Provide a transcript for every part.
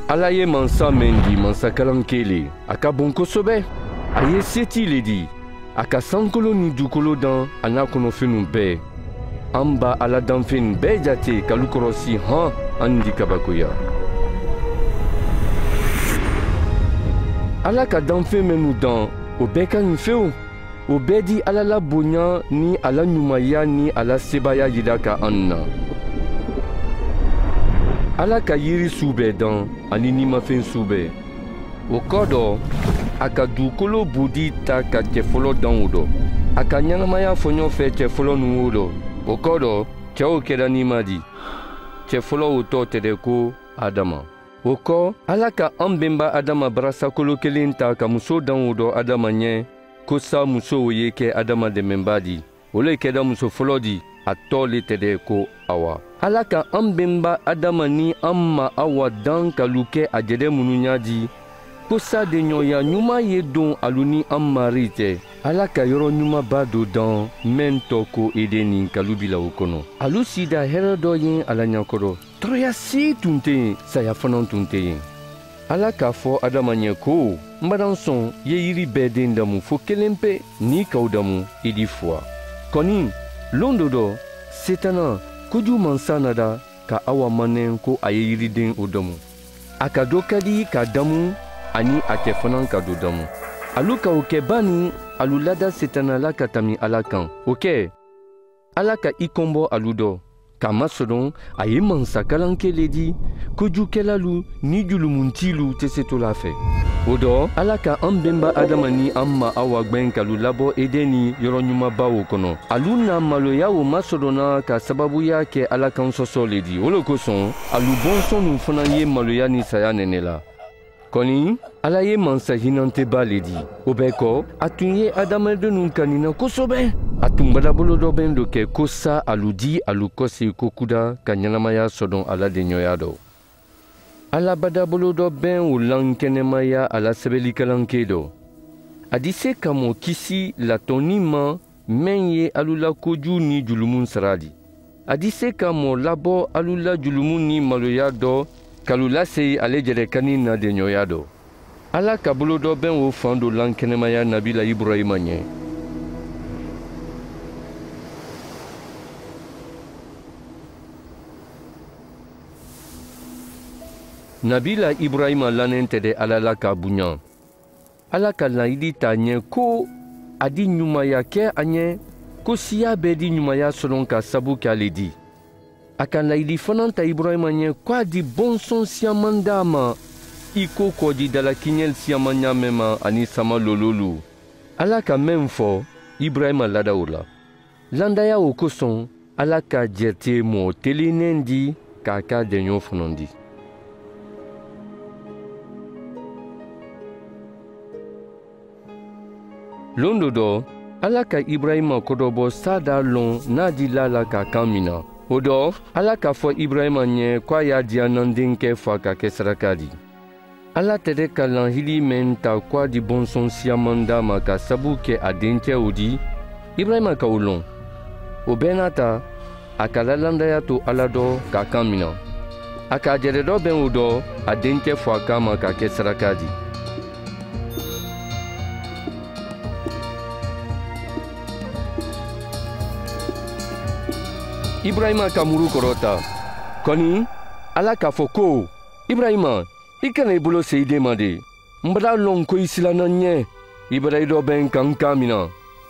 Ala ye mansa min di mansa kalan kelen a ka bon kosɛbɛ a ye seti le di a ka sankolo ni dukolo dan a n'a kɔnɔfɛnw bɛɛ an b'a ala danfɛn bɛɛ jate k'alu kɔrɔsi hɔn an di kabakoya ala ka danfɛn minnu dan o bɛɛ ka ɲi fewu o bɛɛ di ala la bonya ni ala ɲumanya ni ala sebaya yira ka an na ala ka yiri su bɛɛ dan ani nimafɛn su bɛɛ o kɔ dɔ a ka dugukolo bodi ta ka cɛfɔlɔ dan o dɔ a ka ɲɛnamaya fɔɲɔ fɛ cɛfɔlɔ nu o dɔ o kɔ dɔ cɛw kɛra nima di cɛfɔlɔ o tɔ tɛdɛ ko adama o kɔ ala ka an benba adama barasakolo kelen ta ka muso dan o dɔ adama ɲɛ ko sa muso o ye kɛ adama dɛmɛba di o le kɛra muso fɔlɔ di a tɔ le tɛdɛ ko awa ala ka an benba adama ni an ma awa dan kalu kɛ a jɛdɛ minnu y'a di ko sa de ɲɔya ɲuman ye don alu ni an mari tɛ ala ka yɔrɔ ɲumanba dɔ dan min tɔ ko eden ni kalu bila o kɔnɔ alu sida hɛrɛ dɔ ye ala ɲakɔrɔ tɔɔrɔya si tun tɛ yen saya fana tun tɛ yen ala k'a fɔ adama ɲɛ ko n badan sɔn ye yiri bɛɛ den damu fo kelen pe n'i k'aw damu i di fuwa kɔni lon dɔ dɔ setana koju mansa nada ka awa manɛ ko a ye yiriden o damu a ka dɔ ka di k'a damu ani a cɛ fana ka do damu alu ka o kɛ bani alu lada setana la ka tami ala kan o kɛ ala ka i kɔnbɔ alu dɔ k'a masɔrɔ a ye mansakalan kelen di kojukɛlalu ni julumuncilu tɛ se to la fɛ o dɔ ala ka an benba adama ni an ma awa gwɛn k'alu labɔ eden ni yɔrɔ ɲumanbaw kɔnɔ alu na maloya o masɔrɔna ka sababuya kɛ ala kan sɔsɔ le di o le kosɔn alu bɔnsɔnw fana ye maloya ni saya nɛnɛ la kɔni ala ye mansa hinanteba le di o bɛɛ kɔ a tun ye adamadenw kanina kosɛbɛ a tun badabolo dɔ bɛn dɔ kɛ ko sa alu di alu kɔsi ko kuda ka ɲɛnamaya sɔdɔn ala de ɲɔya dɔ ala badabolo dɔ bɛn o lan kɛnɛmaya ala sɛbɛlikalanke dɔ a di se ka mɔ kisi latɔnni ma min ye alu la koju ni julumu sara di a di se ka mɔ labɔ alu la julumu ni maloya dɔ k'alu lase ale jɛrɛkani na de ɲɔya dɔ ala ka bolo dɔ bɛn o fan dɔ lan kɛnɛmaya nabila ibrahima ɲɛ nabila ibrahima lannen tɛ dɛ ala la k'a bonya ala ka laɲini t'a ɲɛ ko a di ɲumanya kɛ a ɲɛ ko siya bɛɛ di ɲumanya sɔrɔ ka sabu kɛ ale di a ka laɲini fana ta ibrahima ɲɛ k'a di bɔnsɔn siyaman d'a ma i ko kɔdi dalakiɲɛ siyaman ɲamɛ ma ani sama lololu ala ka mɛn fɔ ibrahima lada o la landaya o kosɔn ala ka jɛte mɔ telinen di k'a ka dɛɲɔ fana di lon dɔ dɔ ala ka ibrahima kɔdɔbɔ sada lɔn n'a dila la ka kan mina o dɔ ala k'a fɔ ibrahima ɲɛ k'a y'a diya nandenkɛ fa ka kɛ saraka di ala tɛdɛ ka lahili mɛn ta k'a di bɔnsɔn siyaman d'a ma ka sabu kɛ a dencɛw di ibrahima ka o lɔn o bɛɛ n'a ta a ka lalandaya to ala dɔ ka kan mina a k'a jɛrɛ dɔ bɛn o dɔ a dencɛ fɔ a kan ma ka kɛ saraka di ibrahima ka muru kɔrɔta kɔni ala k'a fɔ ko ibrahima i kana i bolo se i den ma de n bada lɔn ko i silanna ɲɛ i bada i dɔ bɛ n kan kan mina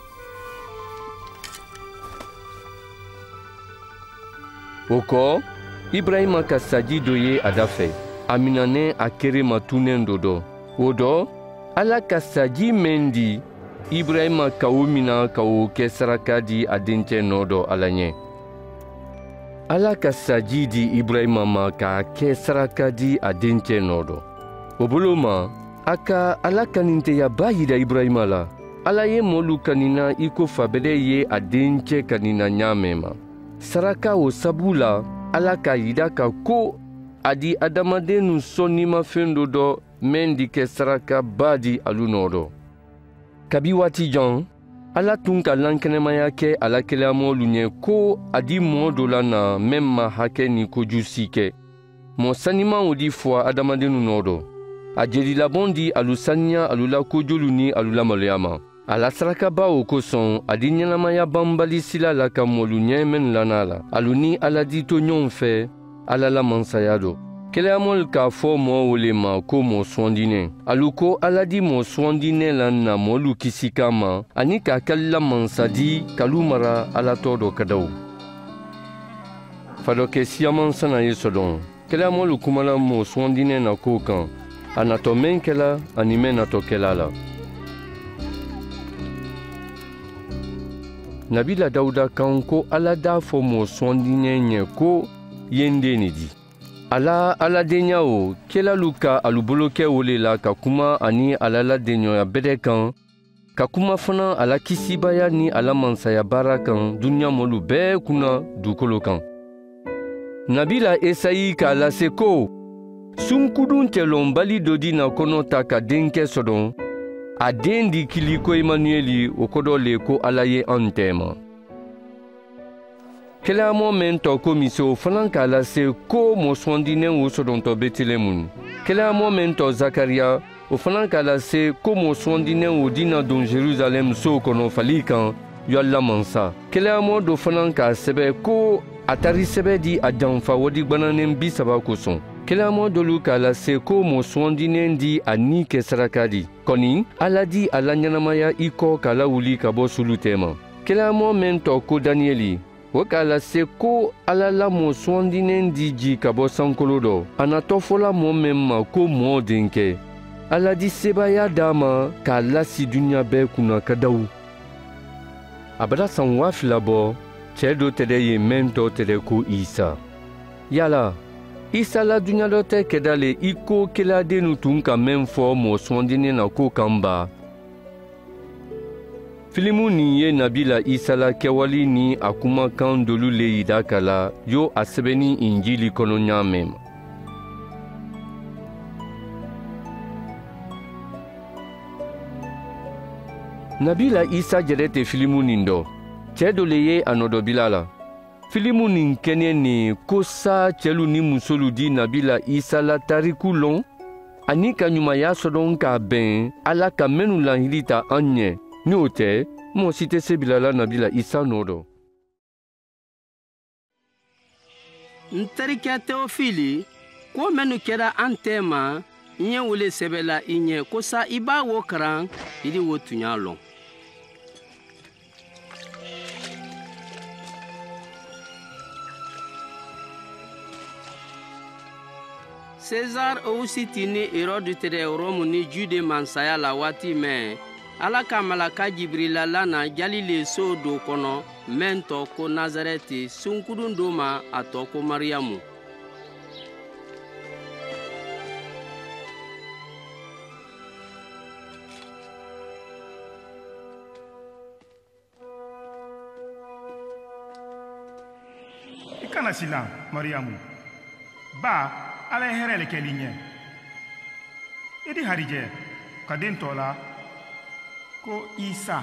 o kɔ ibrahima ka saji dɔ ye a da fɛ a minɛnen a kere ma tunnen dɔ dɔ o dɔ ala ka saji min di ibrahima ka o mina ka o kɛ saraka di a dencɛ nɔ dɔ ala ɲɛ ala ka saji di ibrahima ma k'a kɛ saraka di a dencɛ nɔ dɔ o bolo ma a ka ala kaninteyaba yira ibrahima la ala ye mɔɔlu kanina i ko fabɛdɛ ye a dencɛ kanina ɲaamɛ ma saraka o sabu la ala k'a yira ka ko a di adamadenw sɔn nimafɛn dɔ dɔ min di kɛ sarakaba di alu nɔ dɔ kabi waati jan ala tun ka lankɛnɛmaya kɛ alakɛlamɔlu ɲɛ ko a di mɔɔ dɔ la na min ma hakɛ ni kojusi kɛ mɔ sanima o di fɔ adamadenw nɔ dɔ a jelilabɔn di alu saniya alu la kojolu ni alu la maloya ma a la sarakaba o kosɔn a di ɲɛnamaya banbali sila la ka mɔlu ɲɛmɛnu lana la alu ni ala di to ɲɔgɔn fɛ ala la mansaya dɔ kɛlɛyamɔli k'a fɔ mɔɔw le ma ko mɔ sɔndinɛ alu ko ala di mɔ sɔndinɛ la na mɔlu kisi kan ma ani k'a kalila mansadi kalu mara alatɔ dɔ ka daw fadɔ kɛ siyaman sana ye sɔdɔn kɛlɛyamɔli kumala mɔ sɔndinɛ na ko kan a natɔ mɛn kɛla ani mɛn natɔ kɛla la nabila dawuda kan ko ala d'a fɔ mɔ sɔndinɛ ɲɛ ko yende ni di ala aladenya o kɛlalu ka alu bolo kɛ o le la ka kuma ani ala la deɲɔya bɛdɛ kan ka kuma fana ala kisibaya ni ala mansaya baara kan duniɲa mɔlu bɛɛ kunna dukolo kan nabila esayi k'a lase ko sunkudun cɛlɔnbali dɔ di na kɔnɔ ta ka denkɛ sɔdɔn a den di kili ko Emanueli o kɔdɔ le ko ala ye an tɛma kɛlɛyamɔ mɛn tɔ ko miso fana k'a lase ko mɔsɔndinɛ o sɔdɔntɔ Betelehemu kɛlɛyamɔ mɛn tɔ Zakariya o fana k'a lase ko mɔsɔndinɛ o dina don Jerusalem sow kɔnɔ fali kan yɔlla mansa kɛlɛyamɔ dɔ fana k'a sɛbɛ ko a tari sɛbɛ di a janfa wadigbananen 30 kosɔn kɛlɛyamɔ dɔlu k'a lase ko mɔsɔndinɛ di a ni kɛ saraka di kɔni ala di a la ɲɛnamaya i kɔ k'a lawuli ka bɔ sulu tɛma kɛlɛyamɔ mɛn tɔ ko Daniyɛli o k'a lase ko ala la mɔsɔndinɛ di ji ka bɔ sankolo dɔ a natɔ fɔla mɔɔ mɛn ma ko mɔɔ denkɛ ala di sebaya d'a ma k'a lasi duniɲa bɛɛ kunna ka daw a bada san 2000 bɔ cɛɛ dɔ tɛdɛ ye mɛn tɔ tɛdɛ ko Isa yala Isa la duniɲa dɔ tɛ kɛda le i ko kɛladenw tun ka mɛn fɔ mɔsɔndinɛ na ko kan ba filimu nin ye nabila Isa la kɛwali ni a kumakan dolu le yida ka la yo a sɛbɛnni injili kɔnɔ ɲa mɛn nabila Isa jɛrɛ tɛ filimu nin dɔ cɛɛ dɔ le ye a nɔdɔbila la filimu nin kɛnɛ ni ko sa cɛlu ni musolu di nabila Isa la tariku lɔn ani ka ɲumanya sɔdɔn k'a bɛn ala ka minnu lahiri ta an ɲɛ ni o tɛ mɔgɔ si tɛ se bilala nabila Isa nɔ dɔ n terikɛ Teofili ko minnu kɛra an tɛ ma n ye wele sɛbɛla i ɲɛ ko sa i b'a wo karan i di wo tun y'a lɔn César Augustin ni Hérode tɛrɛ Rome ni Jude mansaya la waati mɛn ala ka malaka Jibrila lana Galile so do kɔnɔ mɛn tɔ ko Nazarɛti sunkudun do ma a tɔ ko Mariamu I kana silan Mariamu ba ala ye hɛrɛ le kɛli ɲɛ i di harijɛ ka den tɔ la ko Isa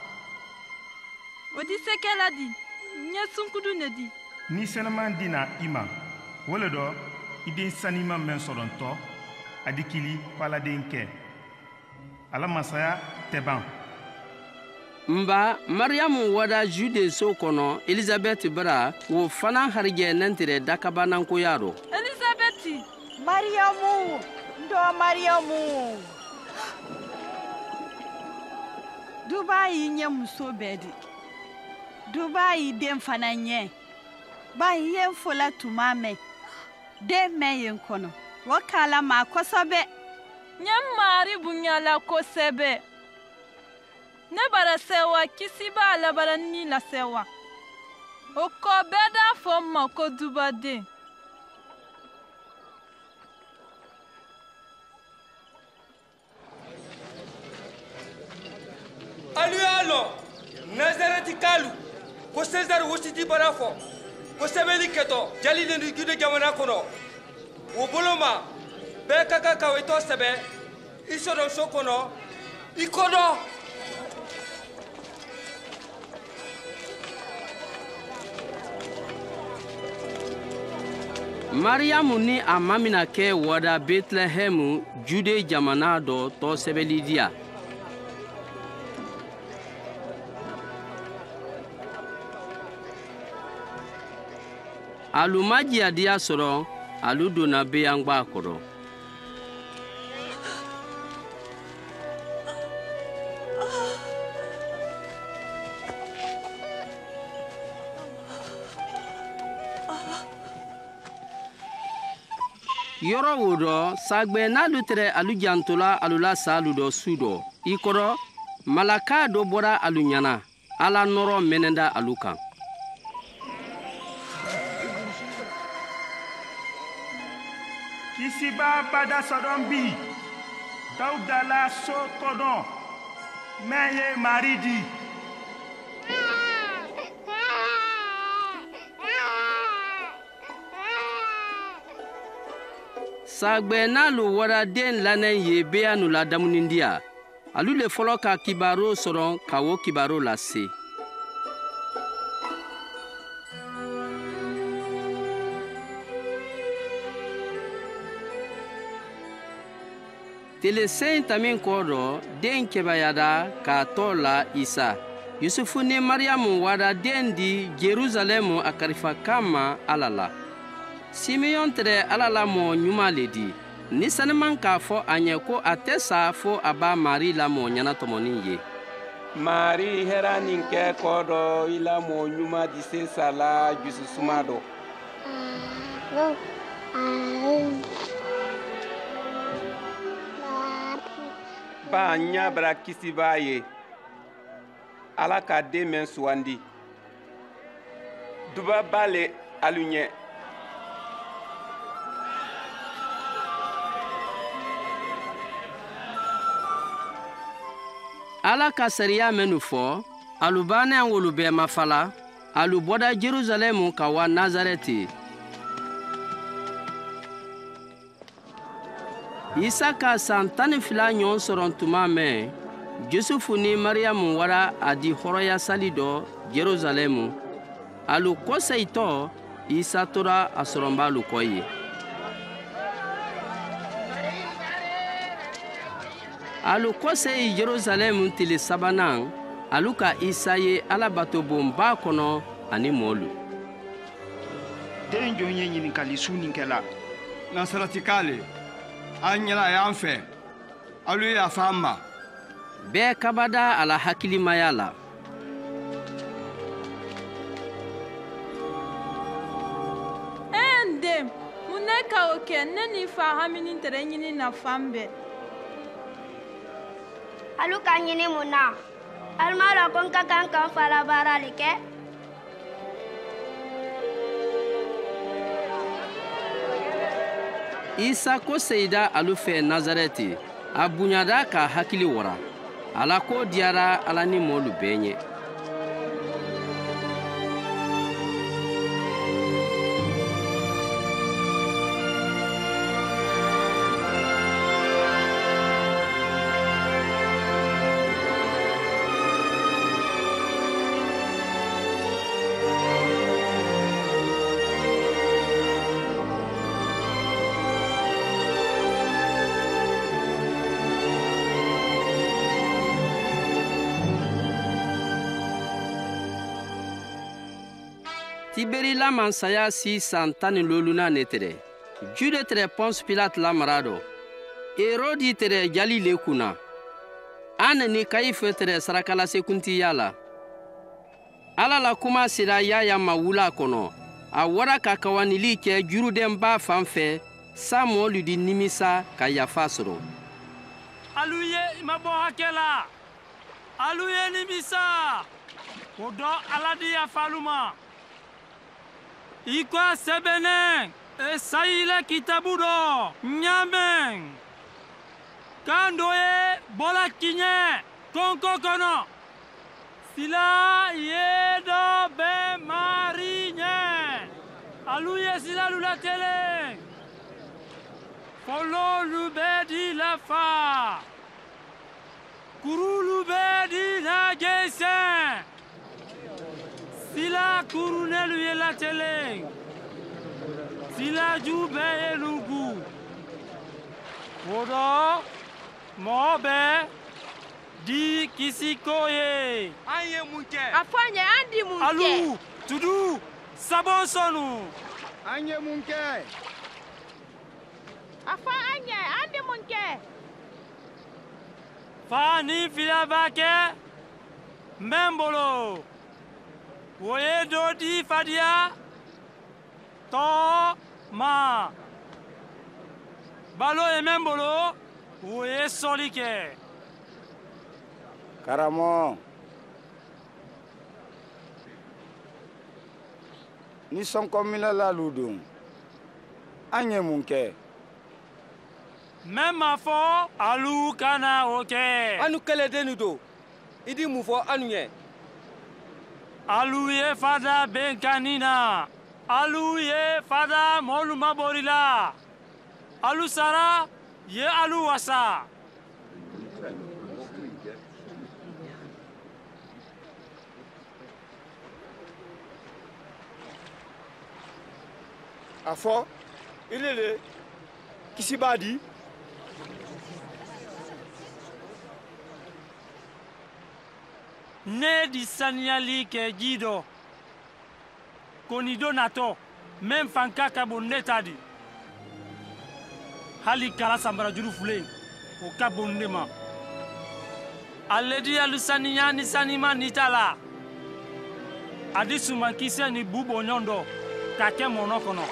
o di sekɛla di n ye sunkudu ne di ni sɛnɛman di na i ma o le dɔ i den sanima mɛn sɔrɔntɔ a di kili ko ala den kɛ ala masaya tɛ ban nba Mariamu wada Jude so kɔnɔ Elizabeth bara wo fana harijɛ nɛntirɛ dakabanankoya rɔ Elizabeth Mariamu ndo Mariamu duba yi ɲɛ muso bɛɛ di duba yi den fana ɲɛ ba yi ye fola tuma mɛn den mɛn yen kɔnɔ o kala ma kosɛbɛ ɲɛ mari buɲala kosɛbɛ ne bara sewa kisi b'a labara ni la sewa o kɔ bɛɛ d'a fɔ n ma ko dubaden alu y'a lɔn Nazarɛti kalu ko César Augustin bara fɔ ko sɛbɛnni kɛtɔ Galile ni Jude jamana kɔnɔ o bolo ma bɛɛ ka kan ka i tɔ sɛbɛ i sɔrɔ so kɔnɔ i kɔdɔ mariamu ni a ma mina kɛ wada betlehɛmu jude jamana dɔ tɔ sɛbɛli diya alu ma jiyadiya sɔrɔ alu donna beyangba kɔrɔ yɔrɔ wo dɔ sagbɛ n'alu tɛrɛ alu jantola alu la sa alu dɔ su dɔ i kɔrɔ malaka dɔ bɔra alu ɲana ala nɔrɔ mɛnɛda alu kan kisiba bada sɔdɔn bi dawuda la so kɔdɔn mɛ ye mari di sagbɛ n'alu wara den lanɛ ye beya nu la damunindiya alu le fɔlɔ ka kibaro sɔrɔ ka wo kibaro lase telesen tamin kɔ dɔ den kɛbayada k'a tɔ la isa yusufu ni mariamu wara den di jerusalɛmu a karifa kan ma ala la simeyon tɛrɛ ala la mɔɔ ɲuman le di ni saniman k'a fɔ a ɲɛ ko a tɛ sa fo a b'a mari la mɔɔ ɲɛnatɔmɔnin ye mari hɛra nin kɛ kɔ dɔ i la mɔɔ ɲuman di se sa la jususuma dɔ ba ɲa bara kisiba ye ala ka den mɛn sugandi duba ba le alu ɲɛ ala ka sariya minnu fɔ alu bannen wolu bɛɛ ma fala alu bɔda jerusalɛmu ka wa nazarɛti isa ka san 12 ɲɔgɔn sɔrɔ tuma mɛn jusufu ni mariamu wara a di hɔrɔnya sali dɔ jerusalɛmu alu kɔsɛyitɔ isa tora a sɔrɔnbaalu kɔ ye alu kɔsɛyi jerusalɛmu tile sabanan alu ka isa ye alabatobonba kɔnɔ ani mɔɔlu den jɔn ye ɲininkali su nin kɛla nasaratikale an ɲɛla y'an fɛ alu ye yafa an ma bɛɛ kabada a la hakilimaya la en dem mun ne ka o kɛ ne ni fa hamini tɛrɛ ɲini nafan bɛɛ alu ka ɲini mun na alu m'a dɔn ko n ka kan ka n fa la baara le kɛ isa ko seyida alu fɛ nazarɛti a buɲada k'a hakili wara ala ko diyara ala ni mɔɔlu bɛɛ ɲɛ tiberi la mansaya si san 17 ne tɛrɛ jude tɛrɛ pɔns pilate la mara dɔ erodi tɛrɛ jalile kunna ana ni kayife tɛrɛ sarakalasekuntiya la ala la kuma sera yaya ma wula kɔnɔ a wara ka kawanili kɛ jurudenba fan fɛ sa mɔɔlu di nimisa ka yafa sɔrɔ alu ye ma bɔ hakɛ la alu ye nimisa o dɔ ala di yafalu ma i ko a sɛbɛnɛ esayi la kitabu dɔ ɲamɛn kan dɔ ye bɔla kiɲɛ kɔnko kɔnɔ sila ye dɔ bɛ mari ɲɛ alu ye silalu latelen fɔlɔlu bɛ di lafa kurulu bɛ di lajɛsɛn sila kurunelu ye latelen filaju bɛɛ ye lugu o dɔ mɔgɔ bɛɛ di kisiko ye. An ye mun kɛ? A fɔ an ye an di mun kɛ? Alu tudu sabon sɔnu. An ye mun kɛ? A fɔ an ye an di mun kɛ? Fa ni fila b'a kɛ n bɛ n bolo o ye dɔ di fadiya tɔ ma balo ye n bolo o ye sɔli kɛ. Karamɔgɔ, ni sɔnkɔminɛlalu don an ye mun kɛ? N m'a fɔ alu kana o kɛ. Anu kɛlɛdenw don. I di mun fɔ anu ye? Alu ye fada bɛnkanni na. Alu ye fada mɔlu mabɔri la. Alu sara ye alu wasa. A fɔ Ilele kisi b'a di. Ne di saniyali kɛ ji dɔ ko ni don natɔ n bɛ n fanka ka bon ne ta di. Hali kala sanbarajuru filen o ka bon ne ma. Ale di alu saniya ni sanima ni ta la. A di sumankisɛ ni bu bɔɲɔn dɔ k'a kɛ mɔnɔ kɔnɔ.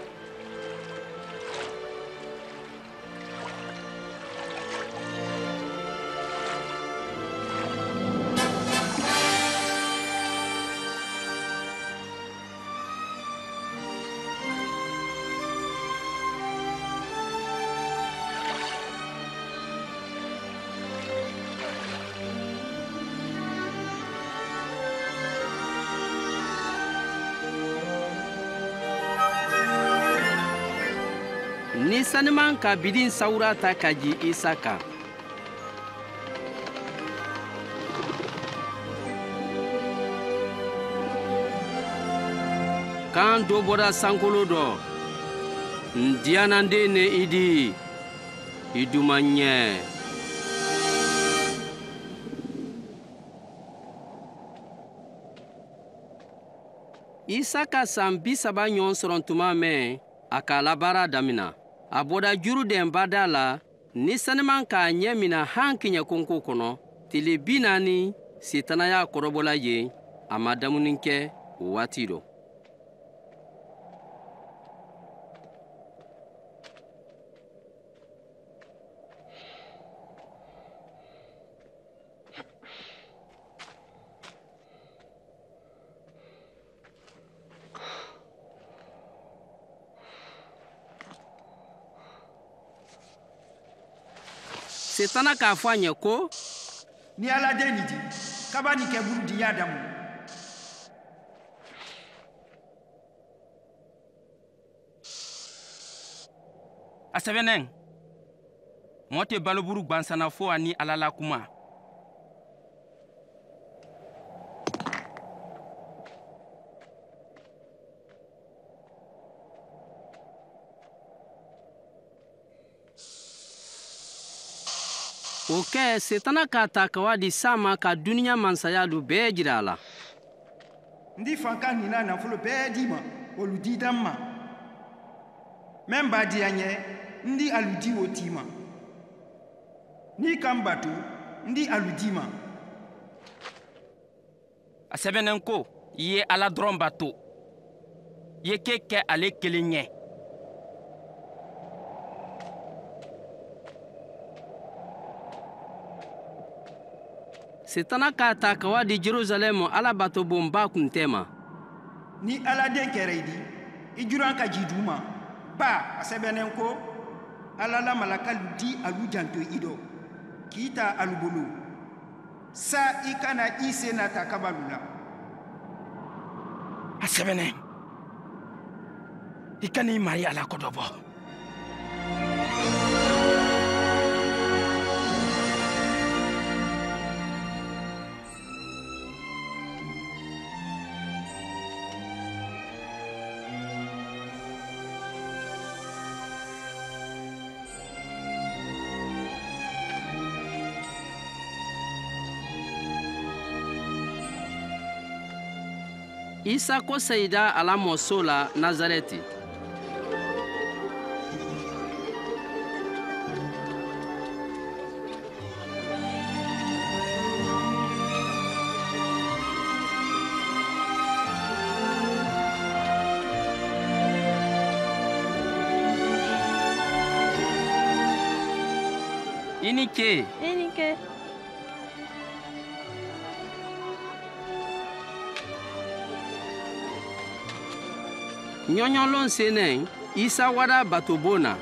Ni saniman ka bidin sawura ta ka ji Isa kan. Kan dɔ bɔra sankolo dɔ n diyananden ne i di i duma ɲɛ. Isa ka san 30 ɲɔgɔn sɔrɔ tuma mɛn a k'a labaara damina. A bɔra juru den bada la ni saniman k'a ɲɛ mina han kiɲɛ konko kɔnɔ tile 40 Sitana y'a kɔrɔbɔla yen a ma damuni kɛ o waati rɔ. Sitana k'a fɔ a ɲɛ ko ni aladen nin di kaba ni kɛ buru di y'a damu. A sɛbɛnnen mɔgɔ tɛ baloburu gwansana fo ani ala la kuma. o kɛ Sitana k'a ta kawa di Sama ka duniya mansaya lu bɛɛ jira a la. N di fanka nina nafolo bɛɛ di ma olu di dan ma. Mɛn b'a di an ye n di alu di o t'i ma. N'i kan bato n di alu di ma. A sɛbɛnnen ko i ye ala dɔrɔn bato i ye kɛ ale kelen ɲɛ. Sitana k'a ta kawa di Jerusalem ala bato bonba kun tɛ ma. Ni aladen kɛra i di i juran ka ji d'u ma. Ba a sɛbɛnnen ko ala la malakalu di alu janto i dɔ k'i ta alu bolo sa i kana i sen nata kabalu la. A sɛbɛnnen i ka n'i mari ala ko dɔ bɔ. isa ko seyida a la mɔso la nazarɛti. I ni ce. I ni ce. Ɲɔɲɔlon senen isa wada batobo na.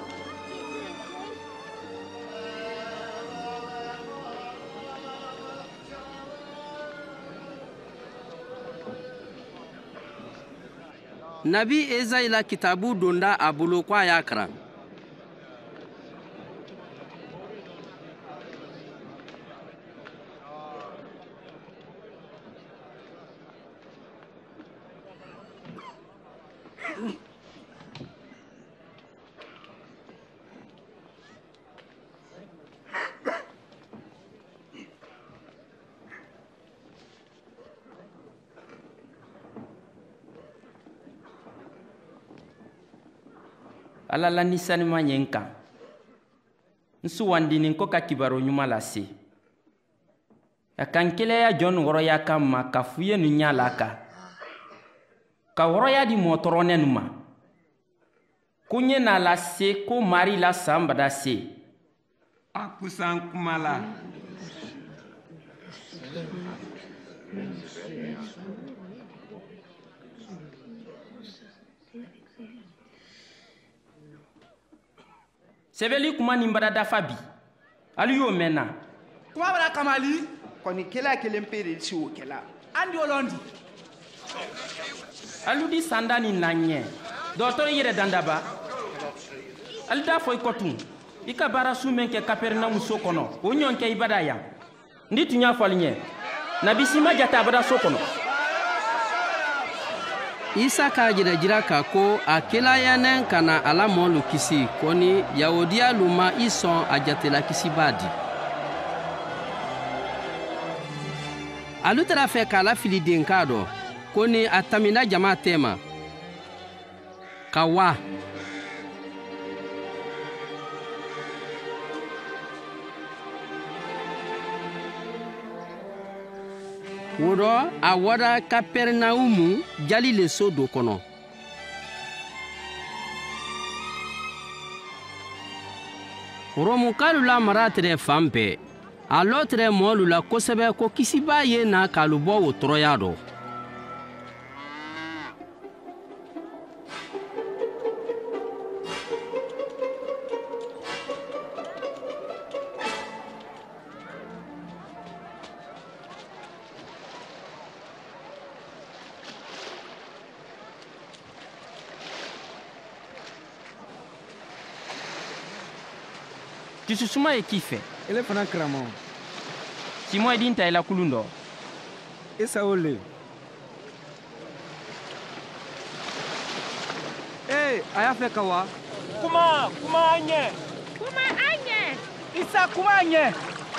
Nabi Ezayi la kitabu donda a bolo ko a y'a karan. Ala la nisanima ɲe n kan n sugandinin ko ka kibaro ɲuman lase a kan keleya jɔn wɔrɔya kan ma ka fu ye nu ɲa la kan ka wɔrɔya di mɔtɔrɔnɛ nu ma ko ɲe na lase ko mari la san bada se a kusan kuma la sɛbɛli kuma nin bara dafa bi ali y'o mɛn na kuma bara kamali kɔni kɛla kelen pe de si o kɛla an di olondi alu di sanda ni na ɲɛ dɔgɔtɔrɔ yɛrɛ dandaba ali da fɔ i kɔtun i ka baara su mɛn kɛ kapɛrɛnamu so kɔnɔ o ɲɔn kɛ i bada yan ndi tun y'a fɔli ɲɛ nabi si ma jate a bada so kɔnɔ isa k'a jira ka ko a kelayanen ka na ala mɔlu kisi kɔni yahudiyalu ma i sɔn a jatela kisiba di alu tara fɛ k'a lafili den k'a dɔ ko ni a tamina jama tɛma ka wa wodɔ a wɔda kapɛrɛnawumu jali le so do kɔnɔ rɔmukalu la mara tɛrɛ fan bɛɛ a lɔ tɛrɛ mɔɔlu la kosɛbɛ ko kisiba ye na k'alu bɔ o tɔrɔya dɔ jususuma ye k'i fɛ ele fana karamɔgɔ simɔ ye din ta i la kulun dɔ isa o le a y'a fɛ ka wa kuma an ɲɛ isa kuma an ɲɛ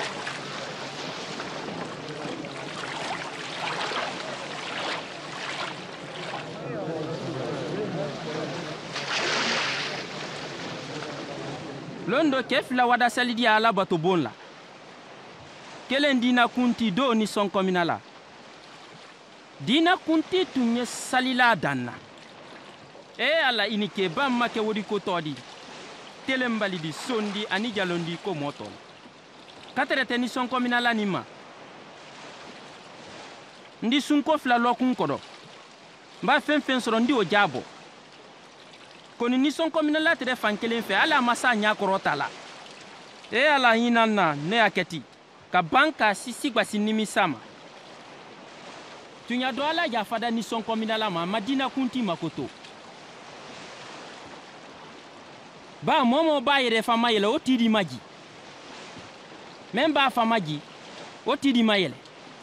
londo cɛ fila wadasali di ala bato bon la kelen dina kunti do ni sɔnkɔmina la dina kunti tun ye salila dan na ala i ni keba ma kɛ wodiko tɔ di telen bali di sondi ani jalondi ko mɔ tɔ ka tɛrɛ tɛ ni sɔnkɔmina la nin ma n di sunko fila lɔkun kɔrɔ n b'a fɛn fɛn sɔrɔ n di o jaabɔ koni nisɔnkɔmina la tɛrɛ fan kelen fɛ ala ma sa ɲa kɔrɔ ta la ala hinɛ na ne y'a kɛti ka ban ka sisi gwasi nimisa ma tun y'a dɔn ala yafada nisɔnkɔmina la ma a ma dina kunti makoto ba mɔmɔ b'a yɛrɛ fama yɛlɛ o tidi ma ji mɛn b'a fama ji o tidi ma yɛlɛ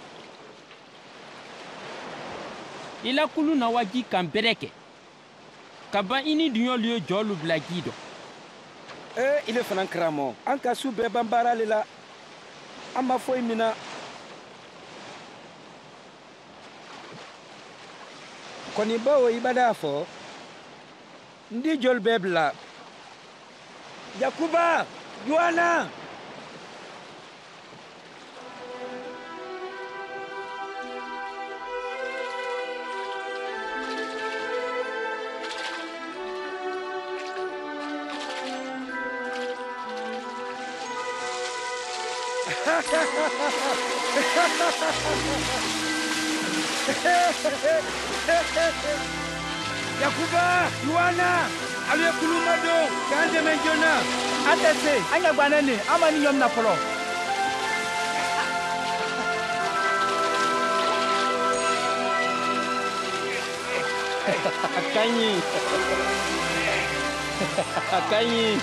i la kulu na waji kan bɛrɛ kɛ ka ban i ni duɲɔlu ye jɔlu bila ji dɔ ile fana karamɔgɔ an ka su bɛɛ ban baara le la an ma foyi mina kɔni bawo I bada fɔ ndi jɔl bɛɛ bila Yakuba Yohana Yakuba, Yohana, alu ye kuluma don, k'an dɛmɛ joona. An tɛ se, an ɲɛ guwanen de, an ma ni ɲɔgɔn na fɔlɔ. A ka ɲi. A ka ɲi.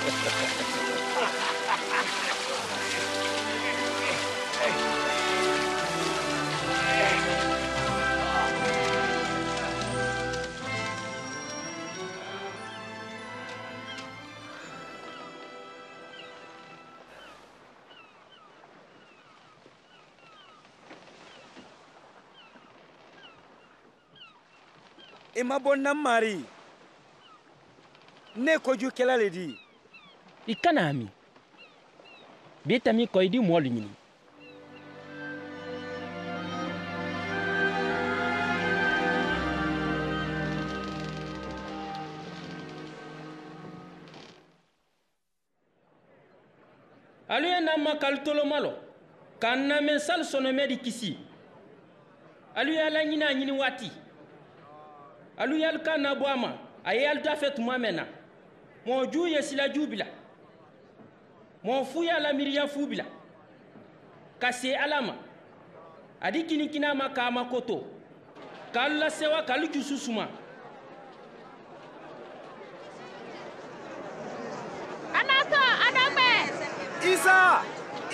I ma bɔ na mari ne kojukɛla le di I kana mi bi tami ko idi mɔlu ɲini alu ye na ma kalitolo malo ka na men sal sonome di kisi alu ya la ɲina ɲini waati alu yal kana bɔ a ma a ye yal dafe tuma mɛn na mɔɔ ju ye silaju bila mɔɔ fu y'a la miiriya fu bila ka se ala ma a di kinikina ma k'a ma koto k'alu lasewa k'alu jusu suma Anato adambe Isa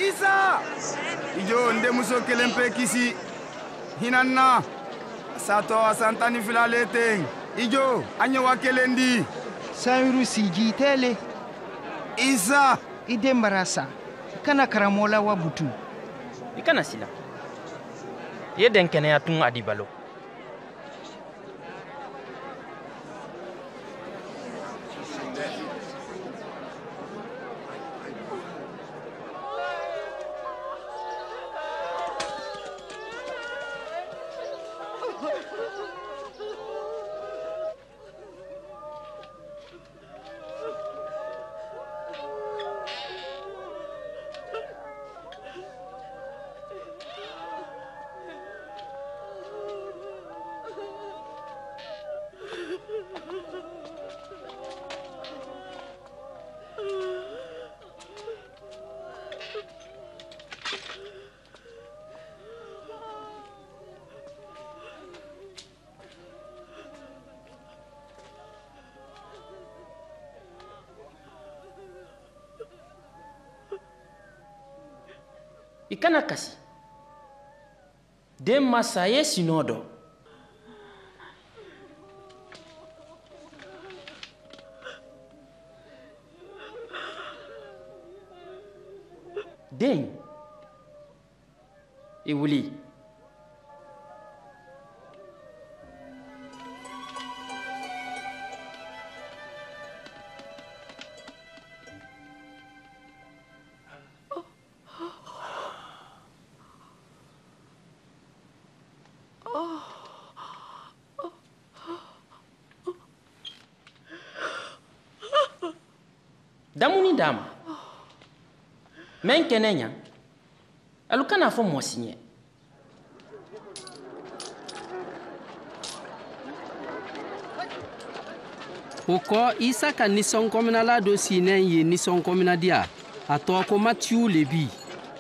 ijo ndemuso kelen pe kisi hinanna sato asantani filale ten ijo anye wa kelen di Samiru siji tele Isa ide marasa kana karamola wa butu I kana sila ye den kɛnɛya tun a di balo I kana kasi den masa ye sinɔ dɔ den I wuli damuni dama men kɛnɛ ɲa alu kana fɔ mɔsi ɲɛ o kɔ isa ka nisɔnkɔminala dɔ sinnen ye nisɔnkɔminadiya a tɔgɔ ko matiyu le bi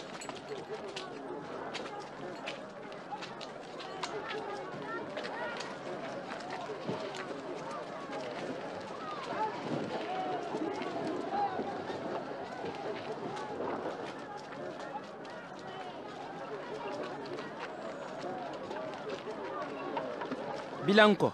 bilanko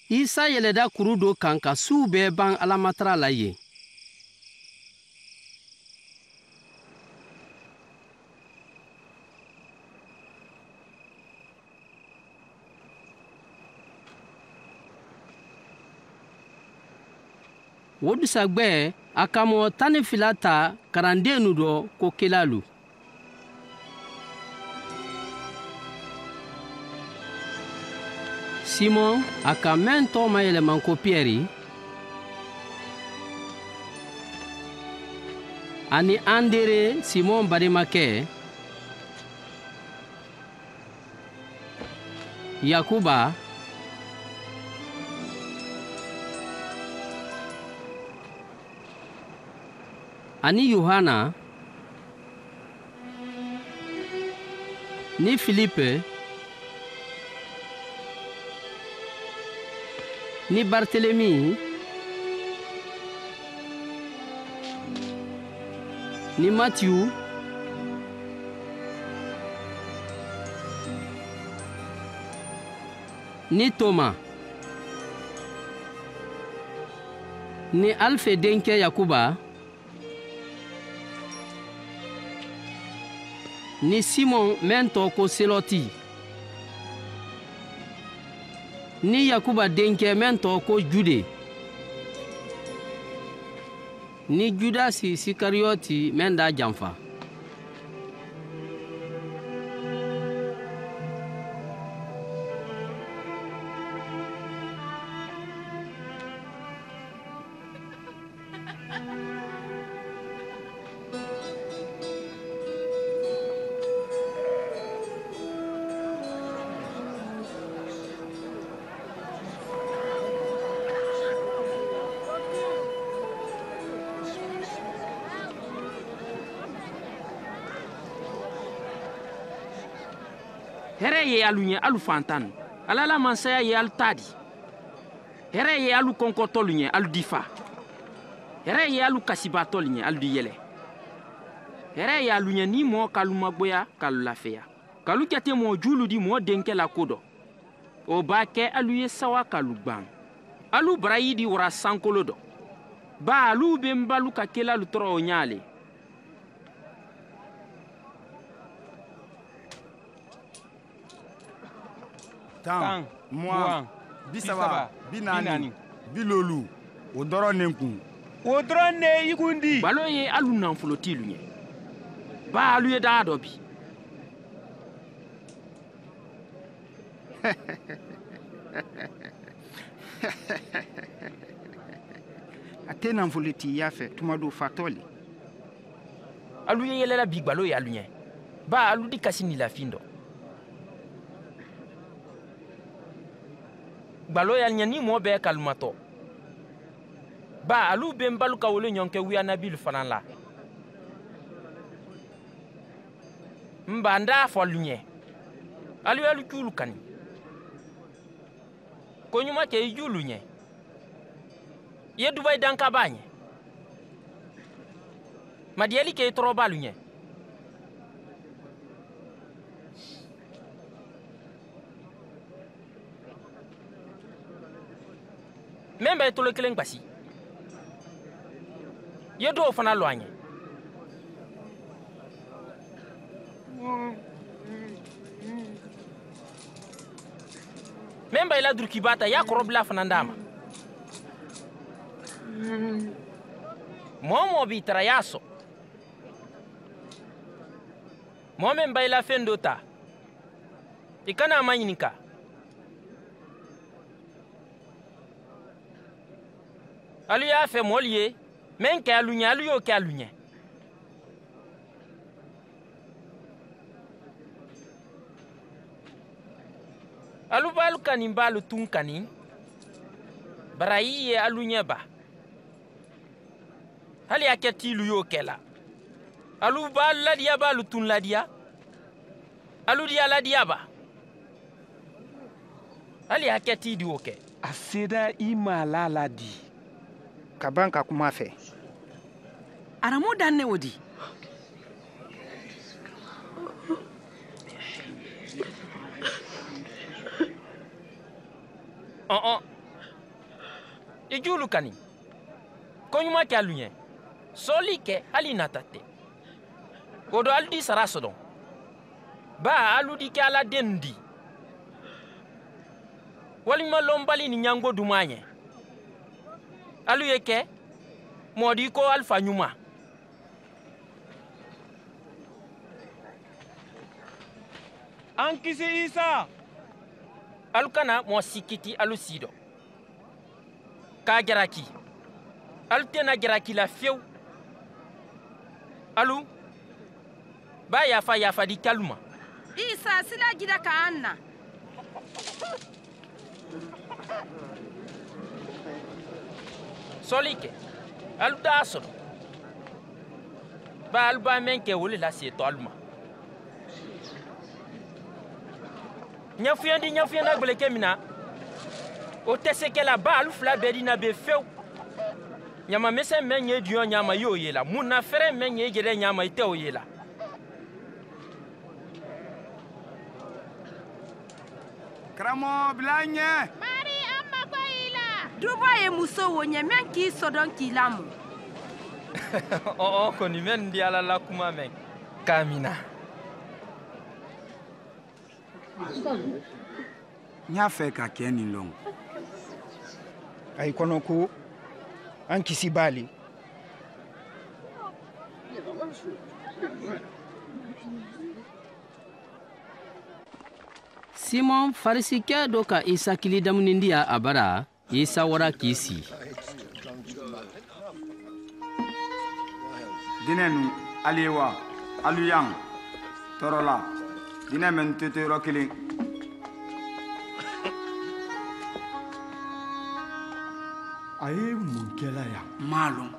isa yɛlɛda kuru do kan ka suw bɛɛ ban alamatara la yen. o dusagwɛ a ka mɔgɔ 12 ta karandennu dɔ ko kelalu. Simon a ka mɛn tɔgɔ ma yɛlɛman ko Piyɛri ani Andere Simon balimakɛ, Yakuba, ani Yohana ni Filipe ni Bartelemi ni Matiu ni Toma ni Alfe denkɛ Yakuba ni Simon mɛn tɔgɔ ko Selɔti ni Yakuba denkɛ mɛn tɔgɔ ko Jude ni Judasi Sikariyɔti mɛn da janfa. Hɛrɛ ye alu ɲɛ alu fantan, ala la mansaya ye alu tadi. Hɛrɛ ye alu kɔnkɔtɔlu ɲɛ alu difa. Hɛrɛ ye alu kasibatɔlu ɲɛ alu di yɛlɛ. Hɛrɛ ye alu ɲɛ ni mɔɔ kalu magboya kalu lafeya. Kalu kɛte mɔɔ julu di mɔɔ denkɛ la ko dɔ. O b'a kɛ alu ye sawa kalu gban. Alu barayi di wara sankolo dɔ. Ba alu bɛ n balu ka kela alu tɔrɔ o ɲaale. Tan, mugan, 30, 40, 50, o dɔrɔn ne kun. O dɔrɔn ne i kundi. Balo ye alu nanfolotilu ɲɛ. Ba alu ye daa dɔ bi. A tɛ nafolotigiya fɛ tuma dɔ fatɔli. Alu ye yɛlɛla bi balo ye alu ɲɛ. Ba alu di kasi ni lafin dɔ. Balo yal ɲɛ ni mɔɔ bɛɛ kalumatɔ. Ba alu bɛ n balu ka wolo ɲɔgɔn kɛ wiya nabilu fana la. N ba n daa fɔlu ɲɛ. Alu yalu cuulu kani. Ko ɲuma kɛ i juulu ɲɛ. I ye duba i danka b'a ɲɛ. Madiyali kɛ i tɔrɔ b'alu ɲɛ. Mɛn bɛ tolo kelen gbasi. I ye dɔw fana lɔ a ɲɛ. Mɛn bɛ i la durukiba ta i y'a kɔrɔbila fana d'a ma. Mɔɔ mɔɔ b'i tara i y'a sɔn. Mɔɔ min bɛ i la fɛn dɔ ta i kana a ma ɲininka. Alu y'a fɛ mɔɔlu ye mɛn kɛ alu ɲɛ alu y'o kɛ alu ɲɛ. Alu b'alu kani b'alu tun kani barayi ye alu ɲɛ ba. Hali y'a kɛ tilu y'o kɛ la. Alu b'alu ladiya b'alu tun ladiya. Alu diya ladiya ba. Hali y'a kɛ ti di o kɛ. A seda i ma la ladi. Ka ban ka kuma fɛ. Aramu dan ne o di. ijulu kani konyuma ke aluye soli ke ali natate odo aldi sarasodo ba aludi ke ala dendi walima lombali ni nyango dumanye aluye ke modi ko alfa nyuma ankisi Isa alukana mo sikiti alusido ka jaraki alutena jaraki la fieu alu ba yafa di kaluma Isa sila gida ka anna solike aluda aso ba alba menke wole la seto aluma nyafuyandi nyafuyanda gbeleke mina o teseke la ba alu fla bedi na be few nyama mese menye duo nyama yo yela muna fere menye gere nyama ite o yela Kramo blanye Mari amma ko ila duba ye muso wonya men ki sodon kilamu oh koni men di ala la kuma men kamina nya fe ka keni long ay kono ko an kisi bali Simon farisike do ka Isa kili damunindiya abara Isa wara kisi dinenu aliwa aluyang torola dinamen tete rokili aye mun kɛla ya malum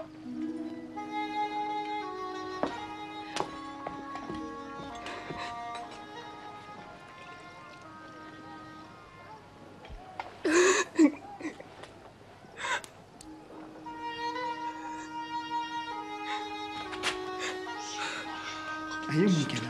aye mun kɛla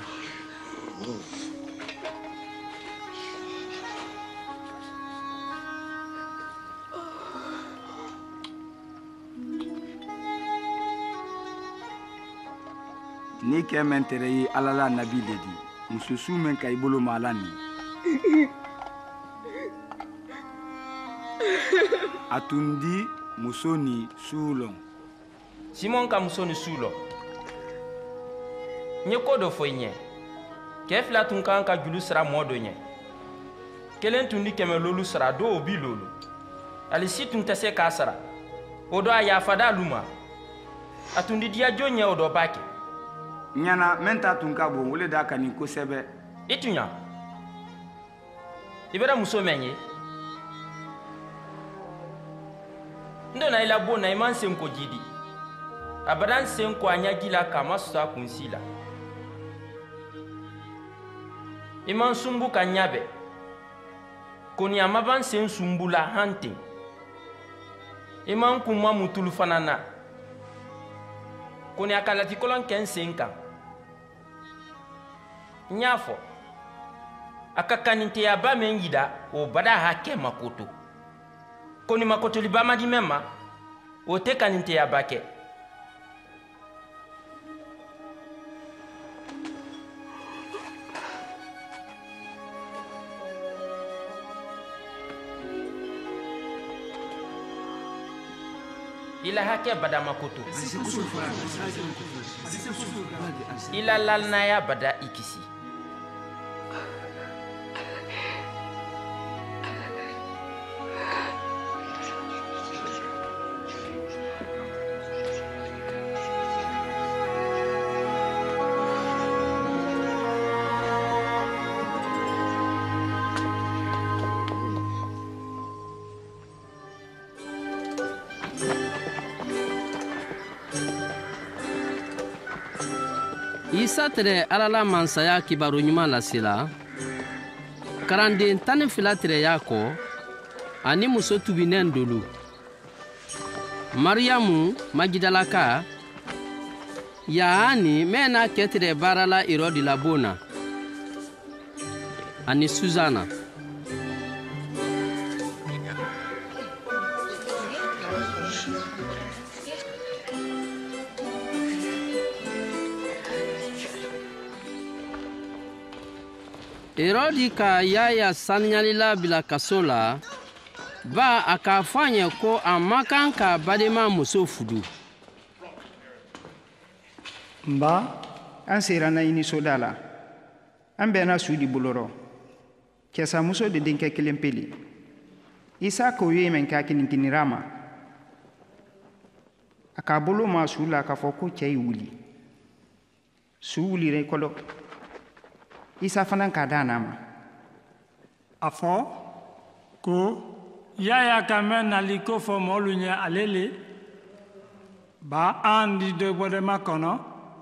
ni kɛ men tere yi alala nabi de di mususu men ka ibolo malani atundi musoni sulong Simon ka musoni sulo nye kodo foinye ke fila tun kan ka julu sira modo nye kelen tun di keme lolu sira do obi lolu ali si tun tese ka sara odo aya fada luma atundi dia jonye odo baki nyana menta tun ka bon wole da kani ko sebe itunya ibera muso menye ndo na ila bo na iman senko jidi abadan senko anya gila kama susa kunsila iman sumbu kanyabe koni amaban sen sumbula hunting iman kuma mutulu fanana koni akalati kolon ken senka nyafo akakaninte ya ba men yida o bada hake makoto koni makoto libama di mema o te kaninte ya bake ila hake bada makoto ila lalnaya bada ikisi Isa tere alala mansaya kibaru ɲuman lasela karanden 12 tere y'a kɔ ani muso tubinen dolu Mariamu Magidalaka yaani mena kɛ tere baarala Herodi la bon na ani Suzana Herodi ka Yaya saniyalila bila kaso la, ba a k'a fɔ a ɲɛ ko a man kan ka badema muso fudu. Nba, an sera na ɲinisoda la. An bɛnna su di bolorɔ. Cɛsamuso de denkɛ kelen peli. Isaka o ye min k'a kinikinira ma. A k'a bolo ma su la k'a fɔ ko cɛ ye wuli. Su wulira I kɔlɔ. Isa fana k'a da n'a ma. A fɔ ko Yaya ka mɛn nali ko fɔ mɔlu ɲɛ ale le ba an di dɔ bɔdɛma kɔnɔ.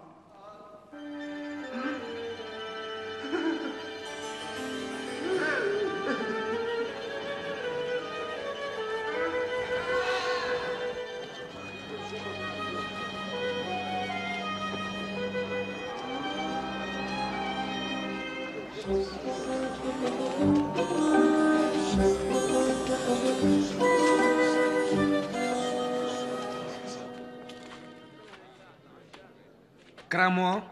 Karamɔgɔ.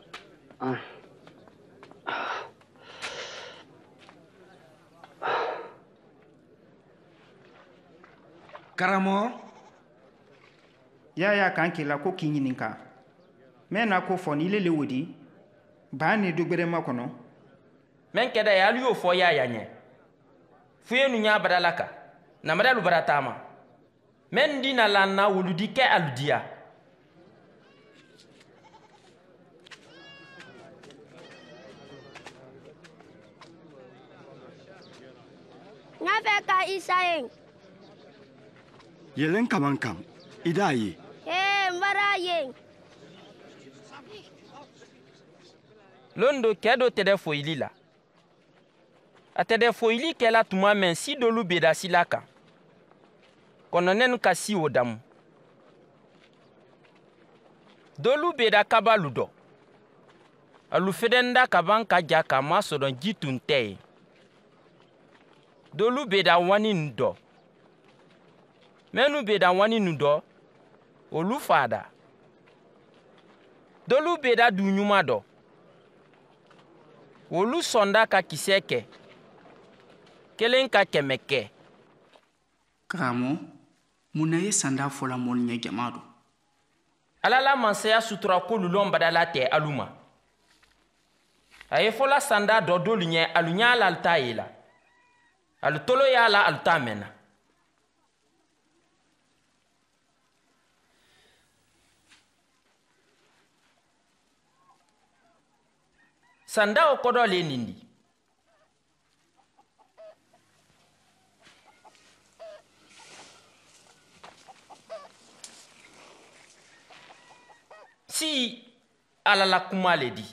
Karamɔgɔ. Yaya kan kila ko k'i ɲininka. Mɛ n'a ko fɔ ni le wodi. Ba ni dugbɛrɛma kɔnɔ. Men kɛda ye alu y'o fɔ Yaya ɲɛ. Fuye nu ɲa badala ka. Namada lu bara taama. Men dina la na wuludi kɛ alu diya. N'a fɛ ka Isa ye. Yelen kaman kam. I d'a ye. N bɔra ye. Londo kɛ dɔ tɛdɛ foyili la. A tɛdɛ foyili kɛla tuma mɛn si dolu beda sila kan. Kɔnɔnɛnu ka si o damu. Dolu beda kaba ludɔ. Alu fedenda kaban ka ja ka ma sɔdɔn ji tun tɛ ye. Dolu beda wani nu dɔ. Mɛnu beda wani nu dɔ. Olu fada. Dolu beda du ɲuma dɔ. Olu sɔnda ka kisɛ kɛ. Kelen ka kɛmɛ kɛ. Karamɔgɔ, mun na ye sanda fɔla mɔlu ɲɛ jama don? Ala la mansaya sutura ko lulɔn badala tɛ alu ma. A ye fɔla sanda dɔ dolu ɲɛ alu ɲa la alu t'a ye la. Alu tolo y'a la alu t'a mɛnna. Sanda o kɔdɔ le nin di. Si Ala la kuma le di.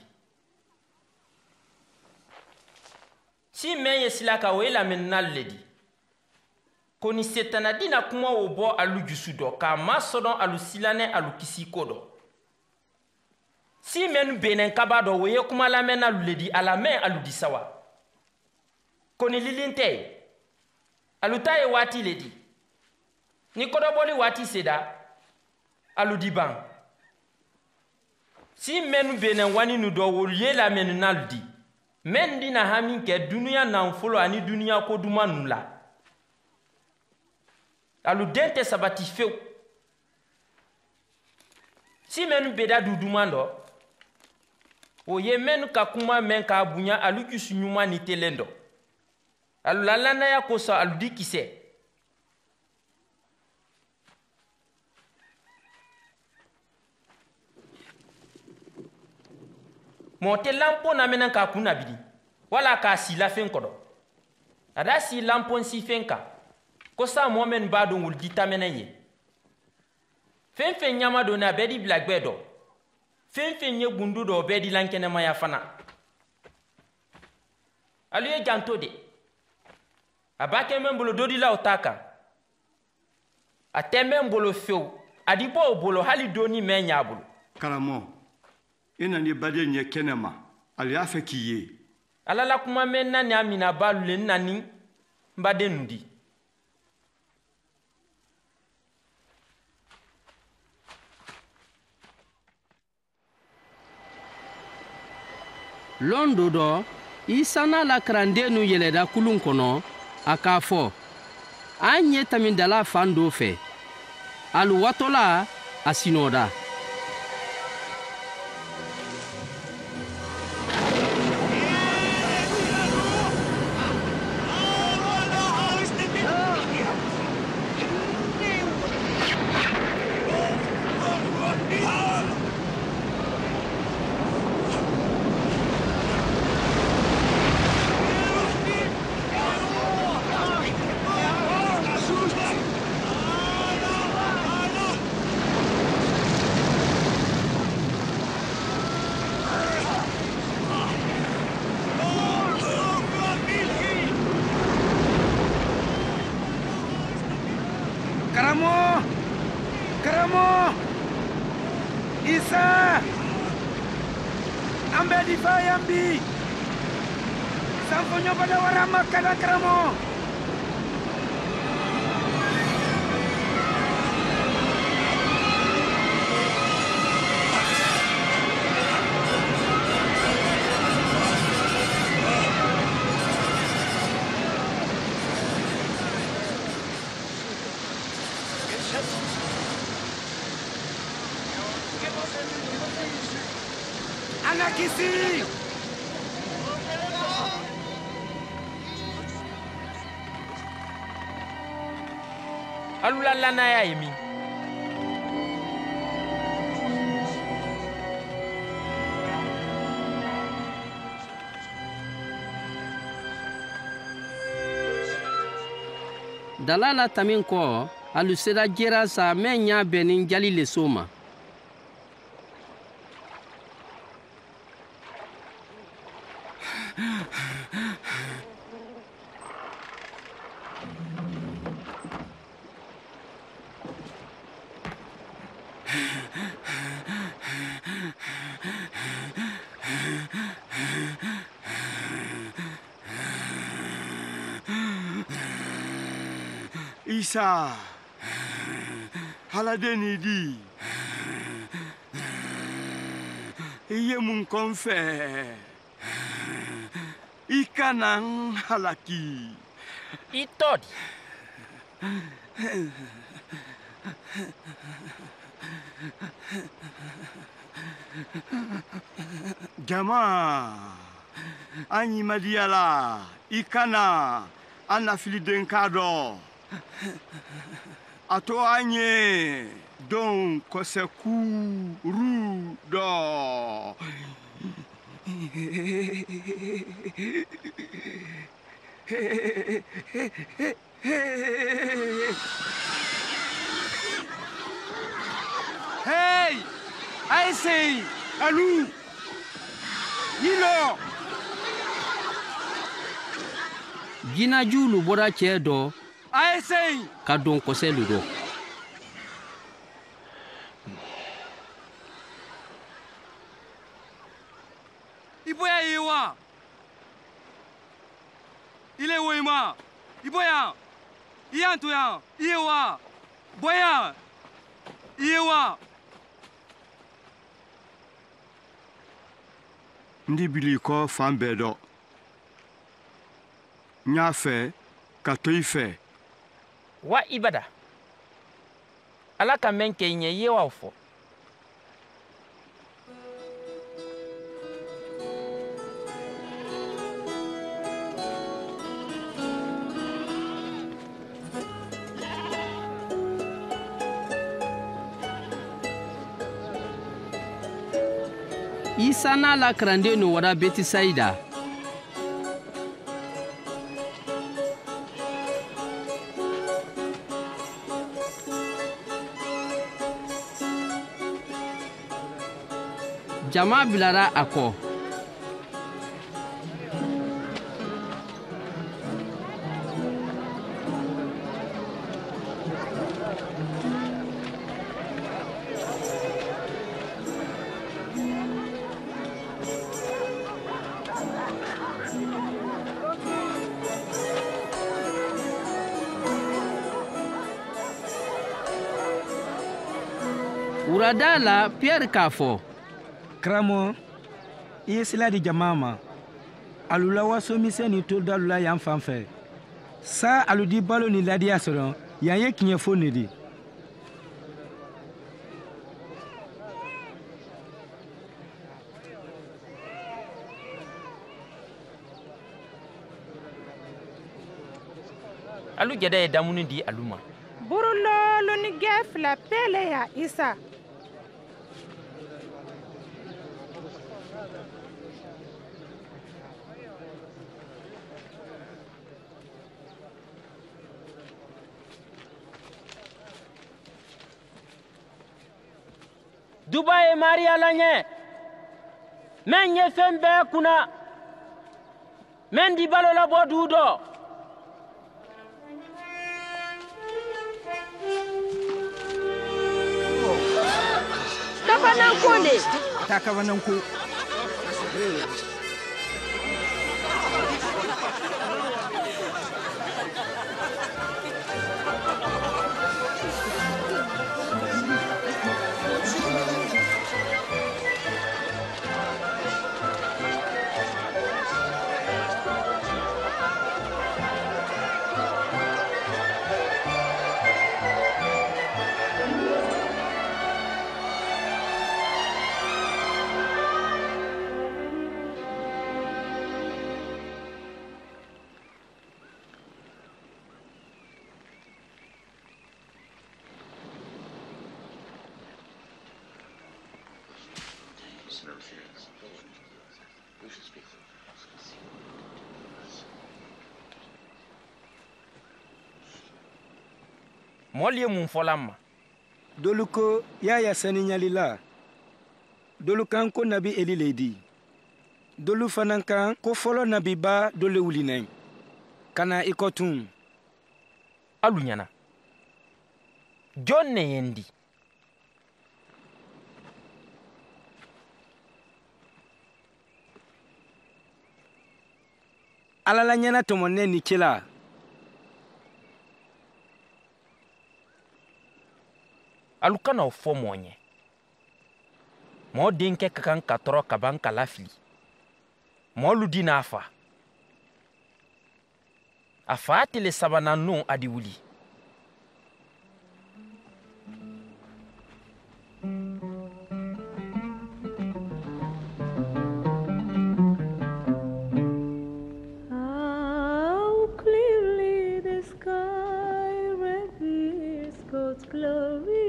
Si men ye sila ka o ye lamɛnninali le di. Ko ni setana dina kuma o bɔ alu jusu dɔ k'a ma sɔdɔn alu silanɛ alu kisi ko dɔ. Si men benen kaba dɔ o ye kuma lamɛn alu le di a lamɛn alu di sawa. Ko ni lilin tɛ ye. Alu ta ye waati le di. Ni kɔdɔbɔli waati seda alu di ban. Si men benen wani nu dɔ o ye lamɛnninali di. Men dina hami kɛ dunuya nanfolo ani dunuya ko duman nu la. Alu den tɛ sabati fewu. Si men beda du duman dɔ. O ye men ka kuma men ka bunya alu jusu ɲuman ni telen dɔ. Alu la landaya kosɔn alu di kisɛ. Mɔgɔ tɛ lampo namɛnɛ k'a kun nabidi wala k'a si lafɛn kɔrɔ. A da si lampo si fɛn kan ko sa mɔgɔ min b'a dɔn wuludi tamɛnɛ ye. Fɛn fɛn ɲama don a bɛɛ di bila gbɛ dɔ. Fɛn fɛn ye gundu dɔ o bɛɛ di lankɛnɛmaya fana. Alu ye janto de. A b'a kɛ mɛn bolo dɔ di la o t'a kan. A tɛ mɛn bolo fewu. A di bɔ o bolo hali doni mɛn ɲ'a bolo. Karamɔgɔ, i nana i baden ɲɛ kɛnɛ ma. Ali y'a fɛ k'i ye. Ala la kuma mɛn na ni a mina balu le nani n baden nu di. Lɔn do dɔ isa n'a la karandenu yɛlɛda kulun kɔnɔ a k'a fɔ an ɲɛ tamidala fan dɔ fɛ ali watɔla a sinɔda. Karamo! Isa! Ambe di Fayambi! Samponyo pada warama kada Karamo! Anak isi! Alula na ya yemi. Dalala tamin kɔ alu sera jɛra sa mɛ ɲa bɛn ni jali le so ma. Isa haladeni di iye mun konfe ikanan halaki itod jama anyi madiala ikana anafili denkado ato anye don koseku rudo Hey! I say, Alu! Yilo! Gina julu bɔra cɛ dɔ I say, ka don kɔsɛlu dɔ. Iboya yewa! Ile woima! Iboya! Iyanto ya! Iyewa! Boya! Iyewa! Ndi bili ko fan bɛɛ dɔ n y'a fɛ ka to I fɛ wa ibada ala ka mɛn kɛ ɲɛ ye wa fɔ Isa n'a la karanden no wara Betisayida. Jama bilara a kɔ. Wurada la Pierre k'a fɔ. Karamo, I ye sila di jama ma. alula waso misɛnnin to dalula yan fan fɛ sa aludi balo ni ladiya sɔrɔ yan ye tiɲɛ fo ne di. alu jɛdɛ ye damuni di alu ma. burulolo ni gɛ fila pele ya isa. duba ye mariya la ɲɛ mɛn ye fɛn bɛɛ kunna mɛn di balo labɔ duu dɔ. Kafananko ne. Ta kafananko. mɔli ye mun fɔla ma. dolu ko yaya saniɲali la dolu kan ko nabi eli le di dolu fana kan ko fɔlɔ nabiba dɔ le wulinɛ ka na i kɔ tun. alu ɲɛna jɔn ne ye n di. ala la ɲɛna tɔmɔnɛ ni cela. alu kana o fɔ mɔɔ ɲɛ mɔɔ denkɛ ka kan ka tɔrɔ ka ban kala fili mɔɔlu di n'a fa a fa tile sabanan nu a di wuli. How clearly the sky reveals God's glory.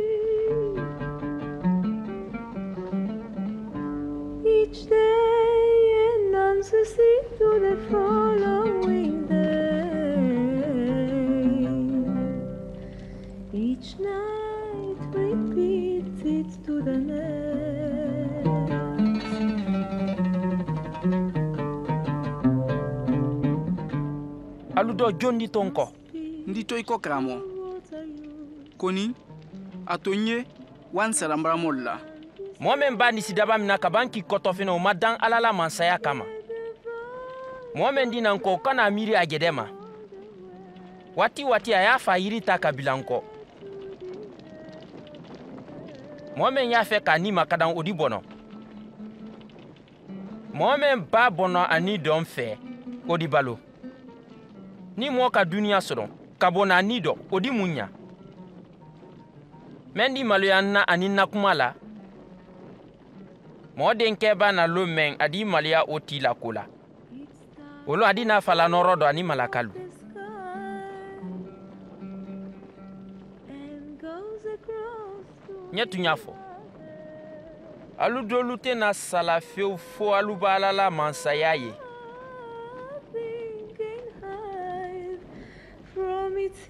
Each day announces it to the following day. Each night repeats it to the next. alu dɔ jɔn di to n kɔ. n di to i kɔ karamɔgɔ koni a to n ye wa n sara n baramɔlu la. mɔɔ min b'a nisi daba min na ka ban k'i kɔtɔfinɛ o ma dan ala la mansaya kama mɔɔ min di na n kɔ o kana miiri a jɛdɛ ma waati waati a y'a fa yiri ta ka bila n kɔ mɔɔ min y'a fɛ k'a ni ma ka dan o di bɔnɔ mɔɔ min b'a bɔnɔ ani dɔn fɛ o di balo ni mɔɔ ka duniya sɔrɔ ka bɔ n'a ni dɔ o di mun ɲa mɛn di maloya na ani na kuma la mɔɔ denkɛ b'a na lo mɛn a di maloya o ti la ko la olu a di n'a fa la nɔrɔ dɔ ani malakalu ɲɛ tun y'a fɔ alu dolu tɛna sala fewu fo alu b'a ala la mansaya ye From its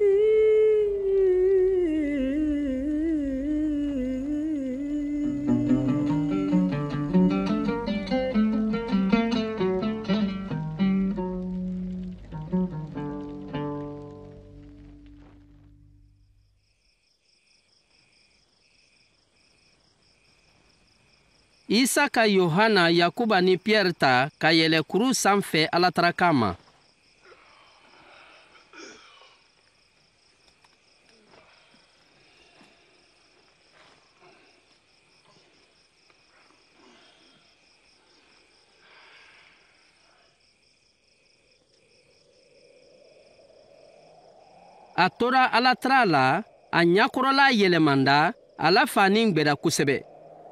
Isa ka Yohana, Yakuba ni Pierre ta ka yɛlɛ kuru sanfɛ alataraka ma. a tora ala tara la a ɲakɔrɔla yɛlɛmanda ala fani gwɛda kosɛbɛ.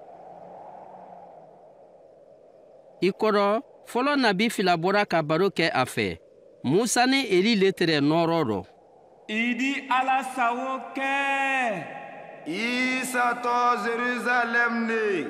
I kɔrɔ fɔlɔ nabi fila bɔra ka baro kɛ a fɛ. Musa ni Eli le tɛrɛ nɔrɔ rɔ. I di ala sago kɛ. Isa tɔ Jerusalem ne.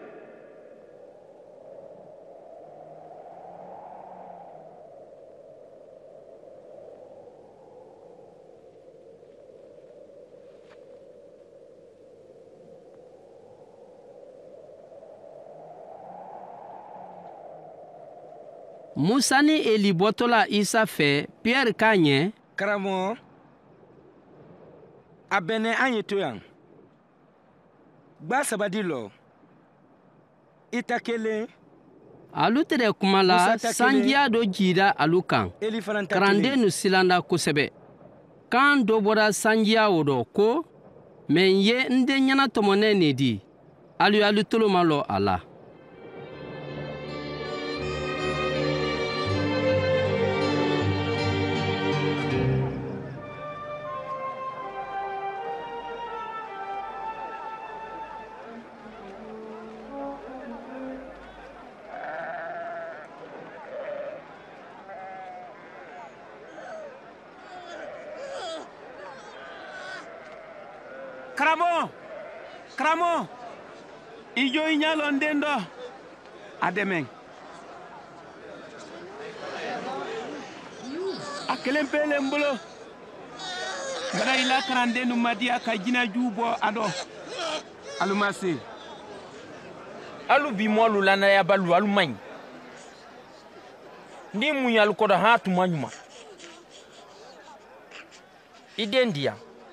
Musa ni Eli bɔtɔla Isa fɛ, Pierre k'a ɲɛ. Karamɔgɔ, a bɛnɛ an ye to yan. Gba sabadi lɔ. I ta kelen. Alu tɛrɛ kuma la, sanjiya dɔ jira alu kan. Karanden nu silanda kosɛbɛ. Kan dɔ bɔra sanjiya o dɔ ko, mɛ n ye n den ɲɛna tɔmɔnɛ ne di. Alu tolo ma lɔ a la. Karamɔgɔ, i jo i ɲɛ lɔ n den dɔ. A dɛmɛ. A kelen pe le n bolo. Bada i la karanden nu ma diya ka jinɛjuw bɔ a dɔ. Alu ma se. Alu bi mɔlu lanaya balu alu man ɲi. Ni mun yalu kɔdɔ ha tuma ɲuman. I den di yan.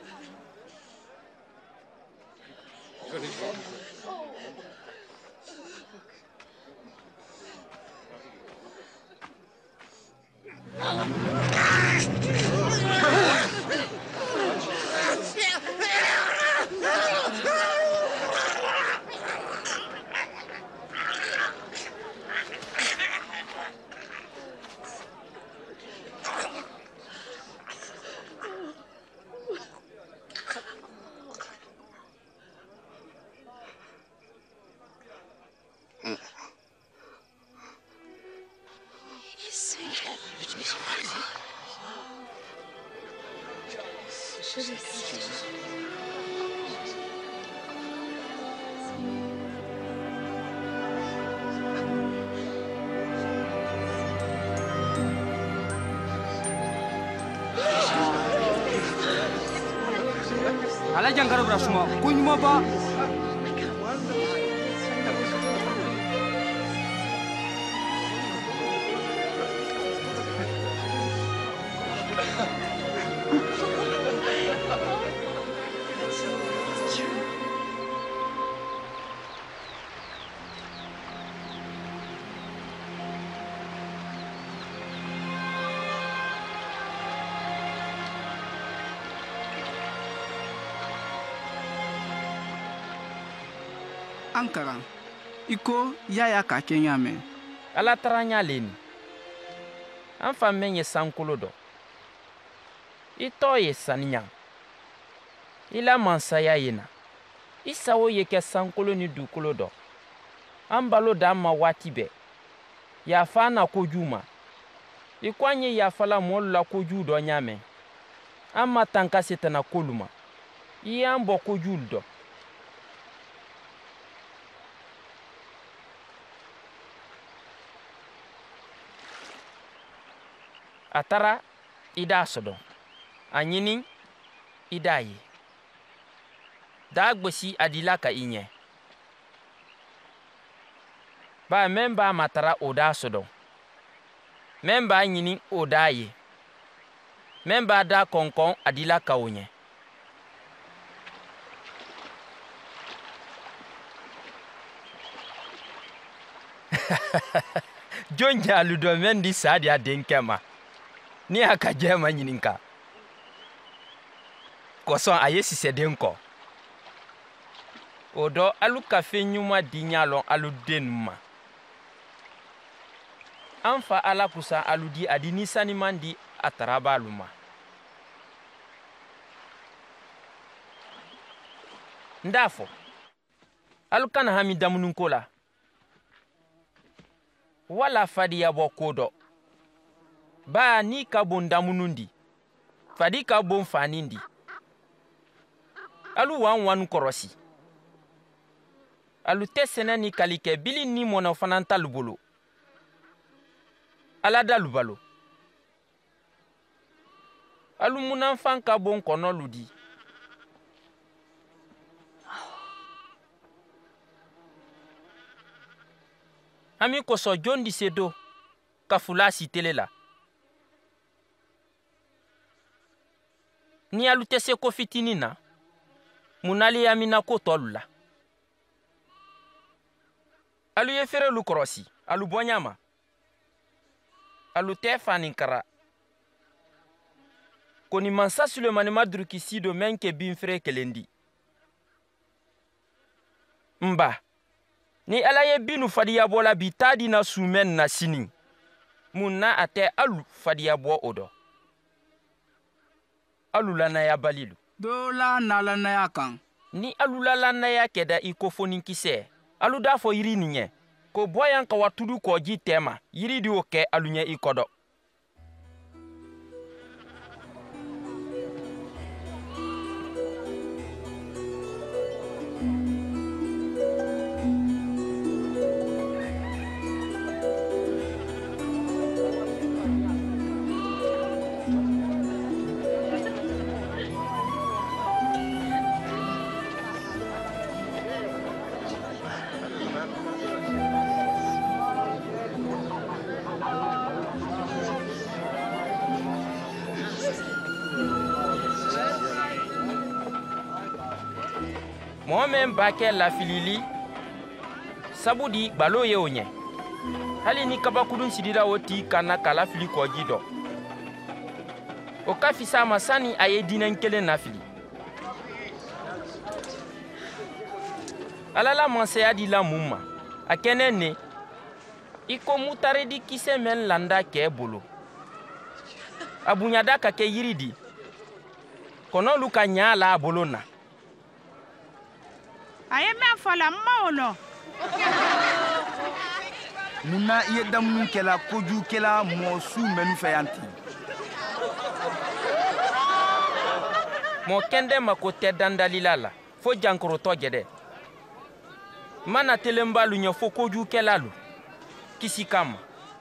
Ala jangan berasuma, kunyuma ba. An karan i ko yaya k'a kɛ ɲa mɛn. Ala tara n y'ale ni. An fa mɛn ye sankolo dɔ. I tɔ ye saniya. I la mansaya ye na. I sago ye kɛ sankolo ni dukolo dɔ. An balo d'an ma waati bɛɛ. Yafa an na kojugu ma. I ko an ye yafala mɔlu la kojugu dɔ ɲa mɛn. An ma tan ka setana kolu ma. I y'an bɔ kojugu dɔ. A taara i d'a sɔdɔn. A ɲini i d'a ye. Daa gosi a dila ka i ɲɛ. Ba mɛn b'a matara o d'a sɔdɔn. Mɛn b'a ɲini o d'a ye. Mɛn b'a da kɔnkɔn a dila ka o ɲɛ. Jɔn jaalu dɔ mɛn di sa de a denkɛ ma. Ni a ka jɛ ma ɲininka. Kɔsɔn a ye sisɛden kɔ. O dɔ alu ka fɛn ɲuman di ɲalɔn alu den ma. An fa ala kusa alu di a di ni saniman di a taraba alu ma. ndafo alu kana hami damunun ko la wala fadiya bɔ ko dɔ ba ni ka bon damunun di fadi ka bon fanin di alu wan kɔrɔsi alu tɛ sɛnɛ ni kali kɛ bili ni mɔnɔ fana talu bolo ala dalu balo alu munafan ka bon kɔnɔ ludi ami kosɔ jon di se do ka fula si tele la ni alu tɛ se ko fitini na munali amina ko tɔlu la alu ye ferelu kɔrɔsi alu bɔɲama alu tɛ fani kara koni mansa Sulemani ma durukisi do men ke bin fere kelendi mba ni ala ye binu fadiya bola bi tadi na sumen na sini munna ate alu fadiya bo odo alu lana ya balilu do la na lana ya kan ni alu lana ya keda ikofoni kise alu da fo yiri ninye ko boyan ka watudu ko ji tema yiri di oke alu nye ikodo Mohamed Bakel la filili sabudi balo ye onye hali ni kabakudun sidira oti kana kala fili ko gido o kafisa masani aye dinen kele na fili alala manseya di la mumma akenene iko mutare di kise men landa ke bolo abunyada ka ke yiridi kono luka nyala bolona aye me fala maolo Muna iye damunun kɛla koju kɛla mɔɔ su mɛnu fɛ yan ten mɔ kɛndɛ mako tɛ dandalila la fo jankorotɔ jɛdɛ mana telenbalu ɲɛ fo koju kɛlalu kisi kama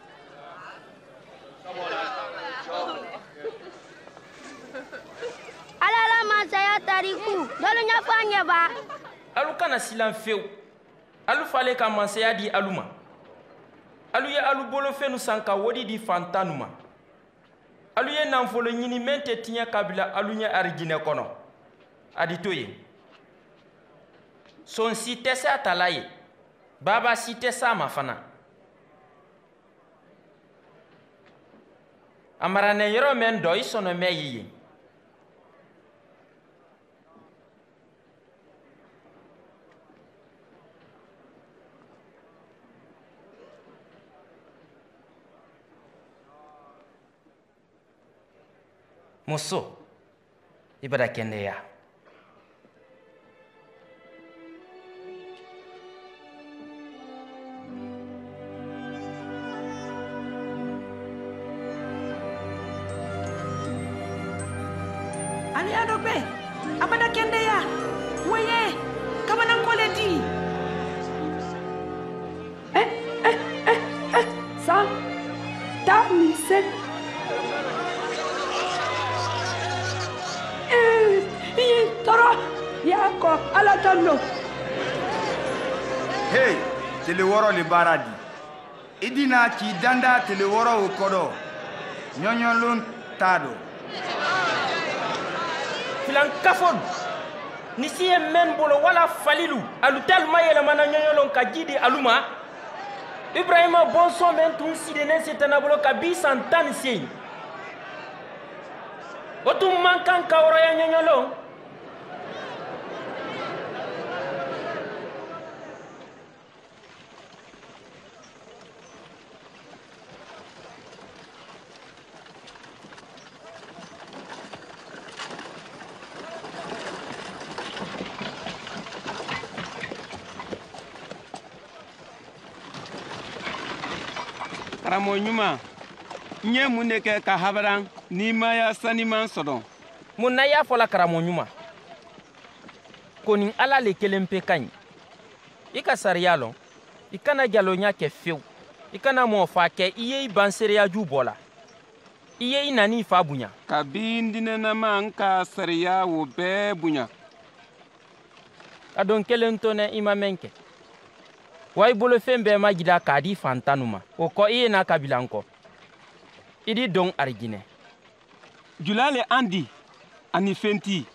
alala masaya tariku dolu ɲɛfɔ an ɲɛ ba alu kana silan fewu alu fale ka mansaya di alu ma alu ye alu bolofɛnu san ka wodi di fantanu ma alu ye nanfolo ɲini men tɛ tiɲɛ kabila alu ɲɛ arijinɛ kɔnɔ adi to ye son si tɛ se a tala ye baba si tɛ sa ma fana a maranɛ yɔrɔ men dɔ i sɔnɔ mɛ ye yen muso ibada kendeya ali ado be abada kendeya woye kabanan koledi sa ta mi se toro yako ala talo hey tele wɔrɔ le baara di i dina k'i danda tele wɔrɔ o kɔdɔ ɲɔɲɔlon t'a dɔ filan kafon ni si ye men bolo wala falilu alu talma yɛlɛmana ɲɔɲɔlon ka ji di alu ma ibrahima bɔnsɔn men tun sidenen setana bolo ka bi san 18 o tun man kan ka wɔrɔya ɲɔɲɔlon karamɔgɔ ɲuman n ye mun de kɛ ka habaran n'i ma ya saniman sɔrɔ. mun na y'a fɔla karamɔgɔ ɲuman ko nin ala le kelen pe ka ɲi i ka sariya lɔn i kana jalonya kɛ fewu i kana mɔgɔ fa kɛ i ye i ban seereyaju bɔ la i ye i nani fa bonya kabi n dinɛnama n ka sariya o bɛɛ bonya a don kelen to nɛ i ma mɛn kɛ wa i bolofɛn bɛɛ ma jira k'a di fantanu ma o kɔ i ye n'a kabila n kɔ i di dɔn arijinɛ jula le an di ani fɛn ti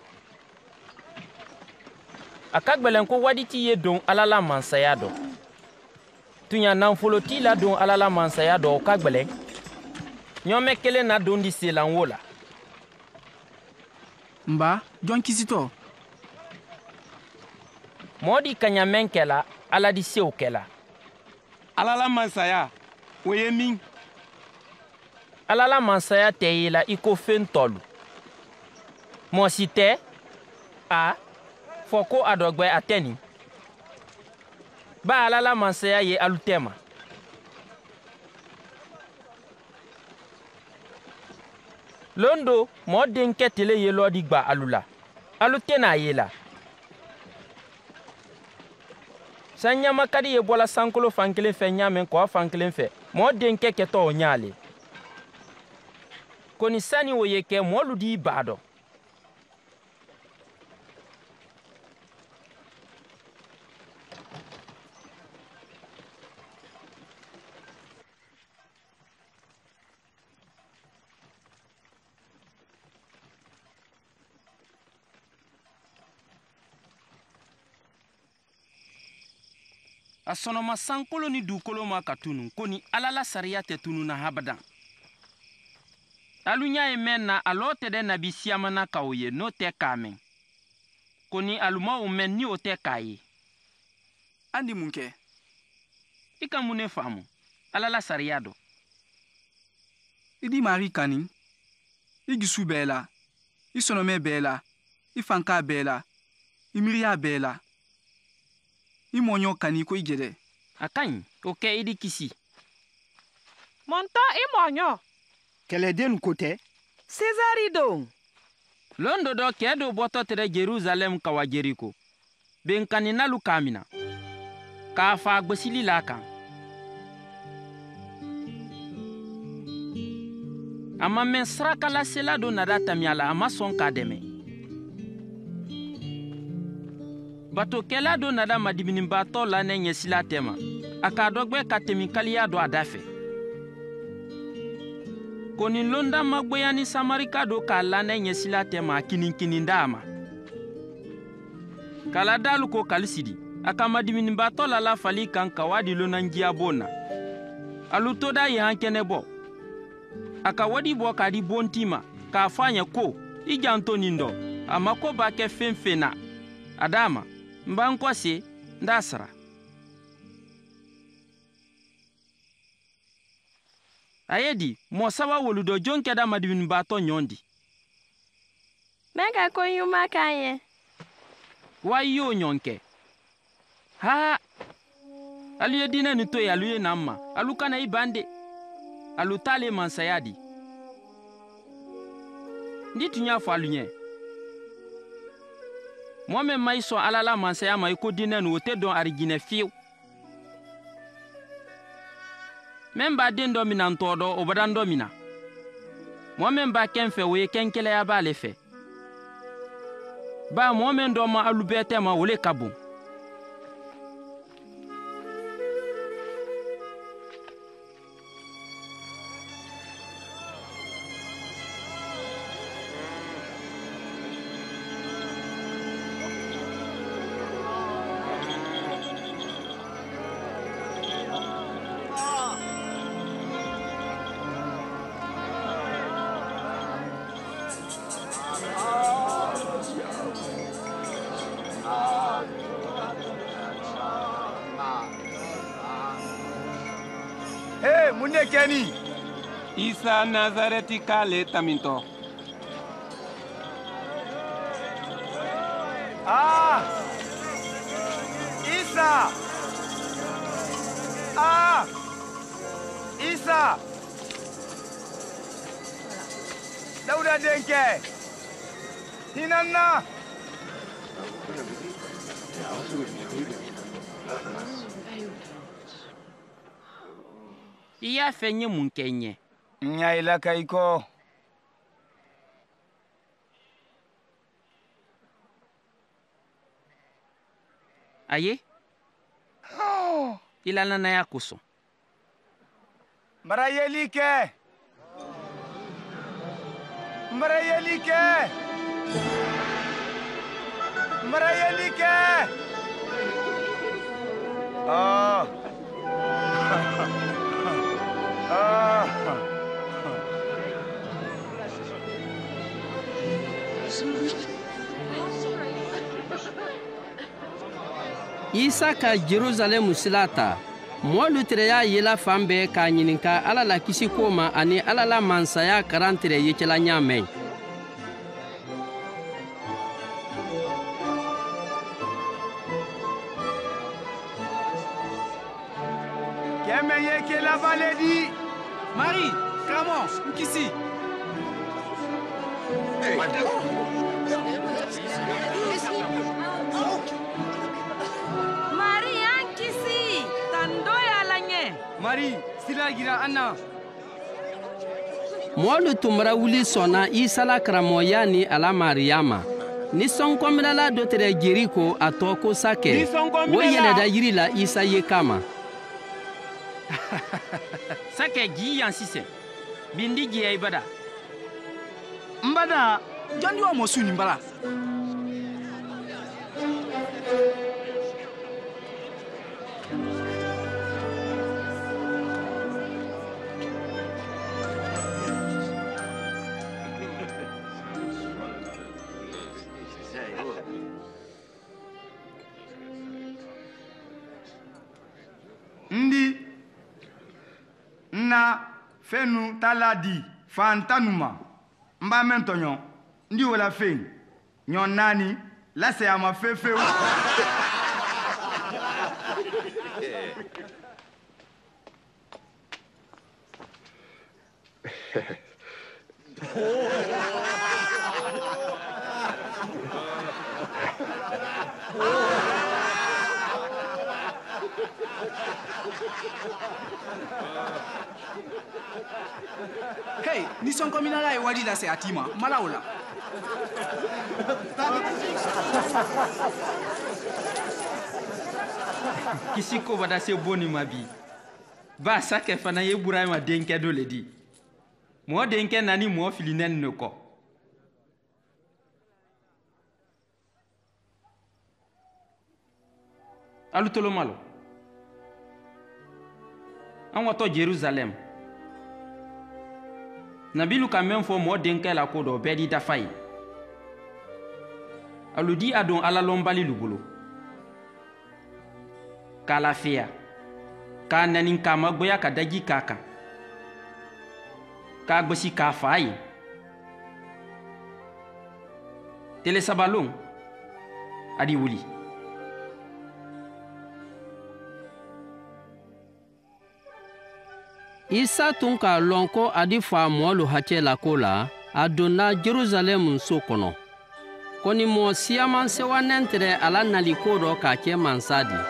a ka gwɛlɛn ko wadi t'i ye don ala la mansaya dɔ tunya nanfolo t'i la don ala la mansaya dɔ o ka gwɛlɛn ɲɔmɛ kelen na don di selan wo la nba jɔn kisitɔ mɔɔ di kaɲamɛn kɛla ala di sew kɛla ala la mansaya o ye min ala la mansaya tɛ ye la i ko fɛn tɔlu mɔɔ si tɛ a fɔ ko a dɔ gwɛ a tɛ nin ba ala la mansaya ye alu tɛ ma londo mɔɔ denkɛ tele ye lɔ di gba alu la alu tɛ n'a ye la san ɲama ka di ye bɔla sankolo fan kelen fɛ ɲaamɛ kɔ fan kelen fɛ mɔɔ denkɛ kɛtɔ o ɲaale ko ni sani o ye kɛ mɔɔlu di baa dɔ a sɔnɔma sankolo ni dukolo ma ka tunu ko ni ala la sariya tɛ tunu na habadan alu ɲa ye mɛn na alɔ tɛ dɛ nabi siyamana ka o ye n'o tɛ k'a mɛn ko ni aluma o mɛn ni o tɛ k'a ye an di mun kɛ i ka mun ne faamu ala la sariya dɔ i di mari kani i gisu bɛɛ la i sɔnɔmɛ bɛɛ la i fanka bɛɛ la i miiriya bɛɛ la i mɔɲɔ kani ko i jɛdɛ a ka ɲi o kɛ i di kisi mɔntɔ i mɔɲɔ kɛlɛden ko tɛ sezari don londo dɔ kɛ do bɔtɔ tɛrɛ jerusalem ka wa jeriko benkani nalu k'a mina k'a fa gbesili la kan a ma mɛn sarakalasela do nada tamiya la a ma sɔn k'a dɛmɛ batokɛla do nada madibinibatɔ la ne ɲɛsila tɛma a k'a dɔgbɛ ka tɛmi kaliya do a da fɛ ko ni londa magboya ni samarika do k'a la ne ɲɛsila tɛma a kinikini da a ma kala dalu ko kalisidi a ka madibinibatɔ la lafali kan ka wadi lonanjiya bon na alu to da ye han kɛnɛ bɔ a ka wadi bɔ k'a di bonti ma k'a fɔ a ɲɛ ko i janto nin dɔ a ma ko b'a kɛ fɛn fɛn na a d'a ma n b'an kɔ se n t'a sara a ye di mɔɔ saba woludɔ jon kɛda madibinibaatɔ ɲɔgɔn di mɛ ka ko ɲuman k'an ye wa i y'o ɲɔgɔn kɛ haa alu ye diinɛ nin to yen alu ye n'an ma alu kana i ban de alu t'ale mansaya di ndi tun y'a fɔ alu ɲɛ mɔɔ min ma i sɔn ala la mansaya ma i ko diinɛ nin o tɛ dɔn arijinɛ fiyewu min b'a den dɔ mina tɔ dɔ o badan dɔ mina mɔɔ min b'a kɛn fɛ o ye kɛnkɛlɛya b'ale fɛ ba mɔɔ min dɔ ma alu bɛɛ tɛ ma o le ka bon mun de kɛni isa nazareti k'ale tamintɔ isa Masa! Dauda Denke! Hinanna! I y'a fɛ n ye mun kɛ n ye? N y'a ila ka I kɔ. Aye? I la nanaya kosɔn. Mbara yeli kɛ! Mbara yeli kɛ! Mbara yeli kɛ! Ah! Isa ka Jerusalem sila ta. Mɔlu tere y'a yela fan bɛɛ k'a ɲininka Ala la kisi ko ma ani Ala la mansaya karan tere yecɛla ɲa mɛn. Kɛmɛ ye kela valedi. Marie, karamɔgɔ, n kisi. Marie, an kisi. Tando y'a la ɲɛ. Marie, sira gira an na. Mɔlu tun bara wuli sɔnna Isa la karamɔgɔya ni a la Mariyama. Ni sɔnkɔminɛla dɔ tere Jeriko a tɔ ko Sakɛ. O yɛlɛda yiri la Isa ye kama. Sakɛ ji yan sisan. Bindi jiya I bada. N bada, jɔn di wa mɔ su nin bala? Ndi na fenu taladi fantanuma mba mentonyo ndi wala fen nyon nani lase ama fefeu Hey, ni sɔnkɔminɛla ye wari lase a t'i ma, mala o la. Kisi ko bada se boni ma bi. Ba Sakɛ fana ye Burahima denkɛ dɔ le di. Mɔɔ denkɛ nani mɔɔ filinɛni ne kɔ. Alu tolo malo. An watɔ Jerusalem. Nabilu ka mɛn fɔ mɔɔ denkɛ la ko dɔ bɛɛ di dafa ye. Alu di a don Ala lɔnbali lu bolo. K'a lafiya. K'a nani k'a magboya ka daji k'a kan. K'a gosi k'a fa ye. Tele sabalon. Adi wuli. Isa tun k'a lɔn ko a di fa mɔlu hakɛ la ko la, a donna Jerusalem so kɔnɔ. Ko ni mɔɔ siyaman sewa nɛntɛrɛ a la nali ko dɔ k'a kɛ mansa di.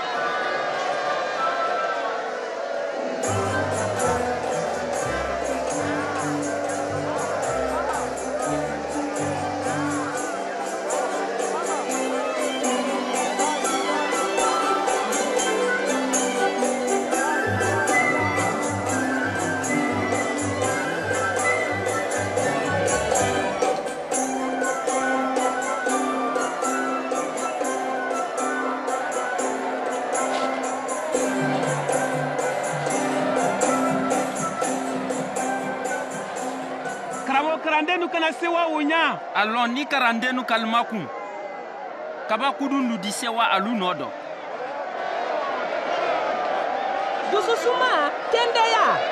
Karandenu kana sewa wonya. Alon ni karandenu kalmakun. Kaba kudundu di sewa alu nodo. Dususuma, tendeya.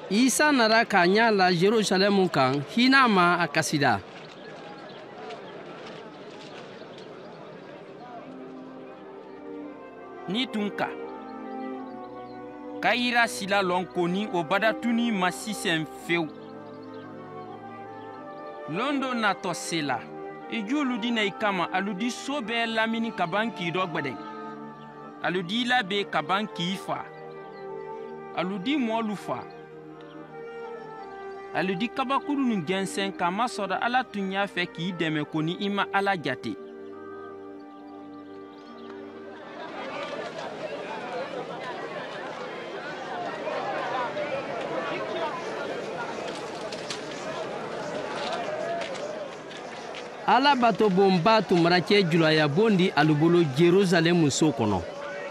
isa nara k'a ɲa la jerusalɛmu kan hin'a ma a kasida. Ni tun ka yira sila lɔn ko ni o badatuni ma sisɛn fewu. Londo natɔ se la i juulu dina i kama aludi so bɛɛ lamini ka ban k'i dɔ gbɛdɛn. Aludi la be ka ban k'i fa. Aludi mɔlu fa. Aludi kabakuru ni gɛnsɛn ka masɔrɔ ala tun y'a fɛ k'i dɛmɛ ko ni i ma ala jate. Ala bato bonba tun mana kɛ julaya bon di alu bolo Jerusalem so kɔnɔ.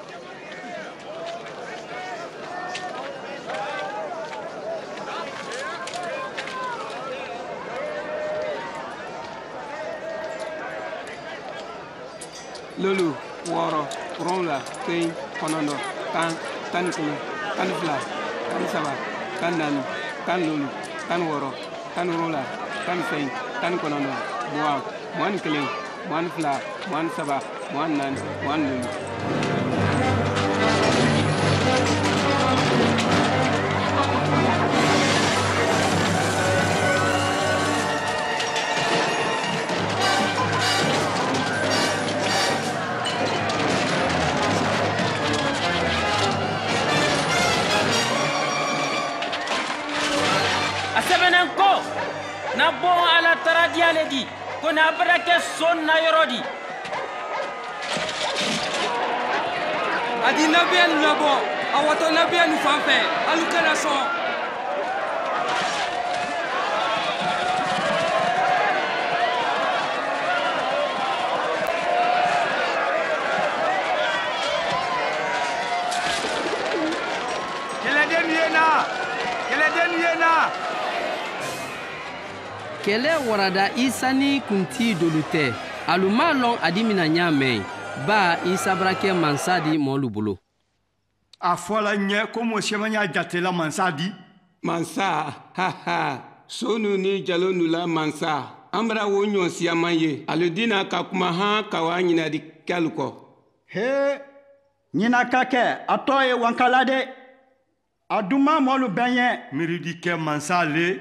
Lulu, wɔɔrɔ, wolonwula, kelen, kɔnɔntɔn, tan, tan ni kelen, tan ni fila, tan ni saba, tan ni naani, tan ni lulu, tan ni wɔɔrɔ, tan ni wolonwula, tan ni fɛn, tan ni kɔnɔntɔn, mugan, mugan ni kelen, mugan ni fila, mugan ni saba, mugan ni naani, mugan ni lulu. Na bon ala taradiale di ko na barake son na yorodi adi nabiyan nabo awato nabiyan fanfɛ alu kana sɔn kɛlɛden ye na kɛlɛ warada isa ni kunti dolu tɛ alu m'a lɔn a di mina ɲa mɛn ba isa barakɛ mansa di mɔlu bolo. A fɔla ɲɛ ko mɔsɛma y'a jatela mansa di. Mansa ha ha sonu ni jalo nula mansa an bara wo ɲɔ siyaman ye aludina ka kuma han ka wa ɲinadi kɛlu kɔ. He ɲina ka kɛ a tɔ ye wankala de a duma mɔlu bɛn ye. Miridi kɛ mansa le.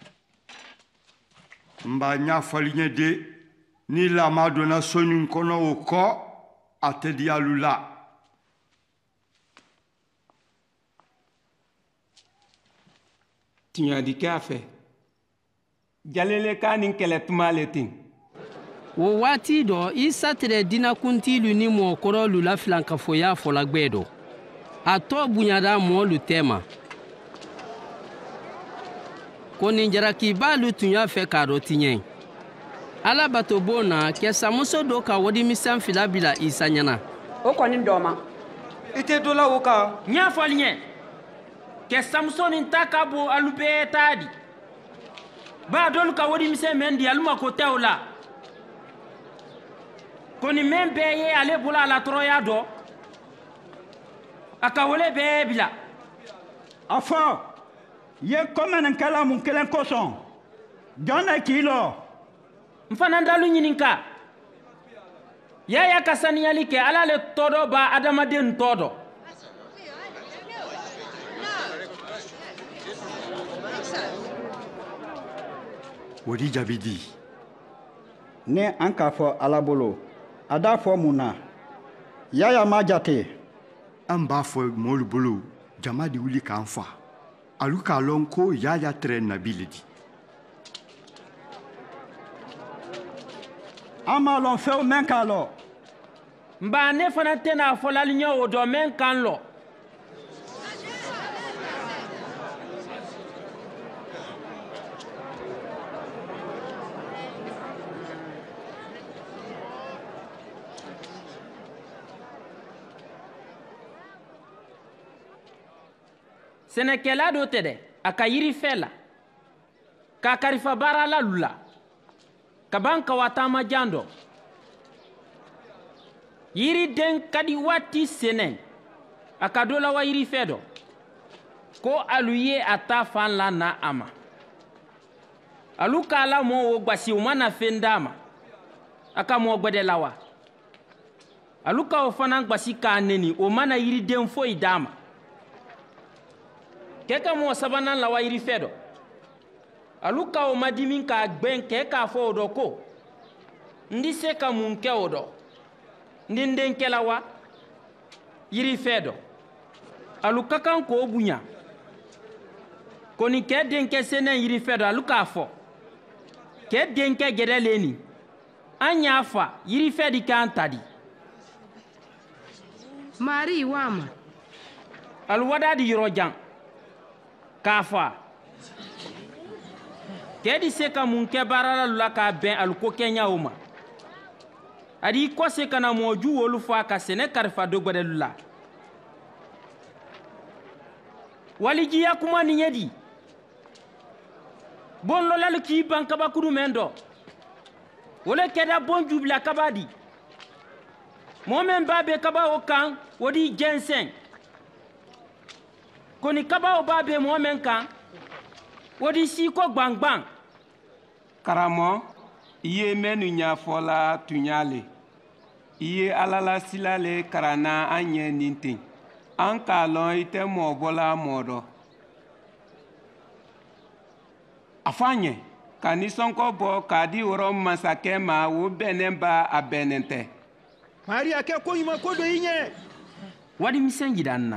N b'a ɲɛfɔli ɲɛ de ni lama donna so nin kɔnɔ o kɔ a tɛ di alu la. Tiɲɛdi kɛ a fɛ jalele k'a ni kɛlɛ tuma le ten. O waati dɔ isa tɛrɛ dinakuntilu ni mɔgɔkɔrɔlu la filankafoya fɔlagwɛ dɔ a tɔ bonyada mɔɔlu tɛ ma. Ko nin jarakibalu tun y'a fɛ k'a dɔ tiɲɛ ala bato bon na kɛsamuso dɔ ka wadimisɛn fila bila isa ɲɛna. O kɔni dɔ ma i tɛ dɔ la o kan. N y'a fɔli ɲɛ kɛsamuso nin ta ka bon alu bɛɛ t'a di b'a dɔlu ka wadimisɛn mɛn di alu ma ko tɛ o la ko nin mɛn bɛɛ ye ale bolo a la tɔɔrɔya dɔ a ka wele bɛɛ bila. A fɔ ye kɔmɛninkɛla mun kelen kosɔn jɔn de k'i lɔ. N fana dalu ɲininka yaya ka saniyali kɛ ala le tɔ dɔ b'a adamaden tɔ dɔ. O di jaabi di. Ni an k'a fɔ ala bolo a d'a fɔ mun na yaya ma jate. An b'a fɔ mɔlu bolo jama de wuli k'an fa. Alu k'a lɔn ko yaya tɛrɛ nabi le di. An m'a lɔn fɛnw mɛn k'a lɔ. Nba ne fana tɛna fɔlali ɲɛ o dɔ mɛn kan lɔ. Sɛnɛkɛla dɔ tɛ dɛ a ka yirifɛ la k'a karifa baara la lu la ka ban ka wa taama jan dɔ yiriden ka di waati sɛnɛ a ka dɔ la wa yirifɛ dɔ ko alu ye a ta fan la na a ma alu k'a lamɔ o gwasi o mana fen d'a ma a ka mɔ gwɛdɛ la wa alu ka o fana gwasi k'a neni o mana yiriden foyi d'a ma kɛ ka mɔ sabanan la wa yirifɛ dɔ alu ka o madimi k'a gbɛn kɛ k'a fɔ o dɔ ko n di se ka mun kɛ o dɔ n di n denkɛ la wa yirifɛ dɔ alu ka kan k'o bonya ko ni kɛ denkɛ sɛnɛ yirifɛ dɔ alu k'a fɔ kɛ denkɛ gɛdɛlen nin an y'a fa yirifɛ di k'an ta di mari wa ma alu wada di yɔrɔ jan k'a fa kɛ di se ka mun kɛ baara la k'a bɛn alu ko kɛɲa o ma a di kɔ se ka na mɔju wolu fɔ a ka sɛnɛ karifa do gwɛdɛlu la walijiya kuma nin ye di bon lolalu k'i ban kabakuru men dɔ o le kɛda bon jubila kaba di mɔɔ men b'a be kaba o kan o di jɛnsɛn ko ni kaba o b'a be mɔɔ men kan o di siko gbangban karamɔ i ye mɛnnu ɲafɔla tun y'a le i ye ala la sila le karanna an ɲɛ nin ten an k'a lɔn i tɛ mɔɔ bɔla mɔɔ dɔ a fɔ an ɲɛ ka nisɔnkɔ bɔ k'a di wɔrɔ masakɛ ma o bɛnnen b'a a bɛnnen tɛ mariya kɛ koɲuman ko do i ɲɛ wadimisɛn jira n na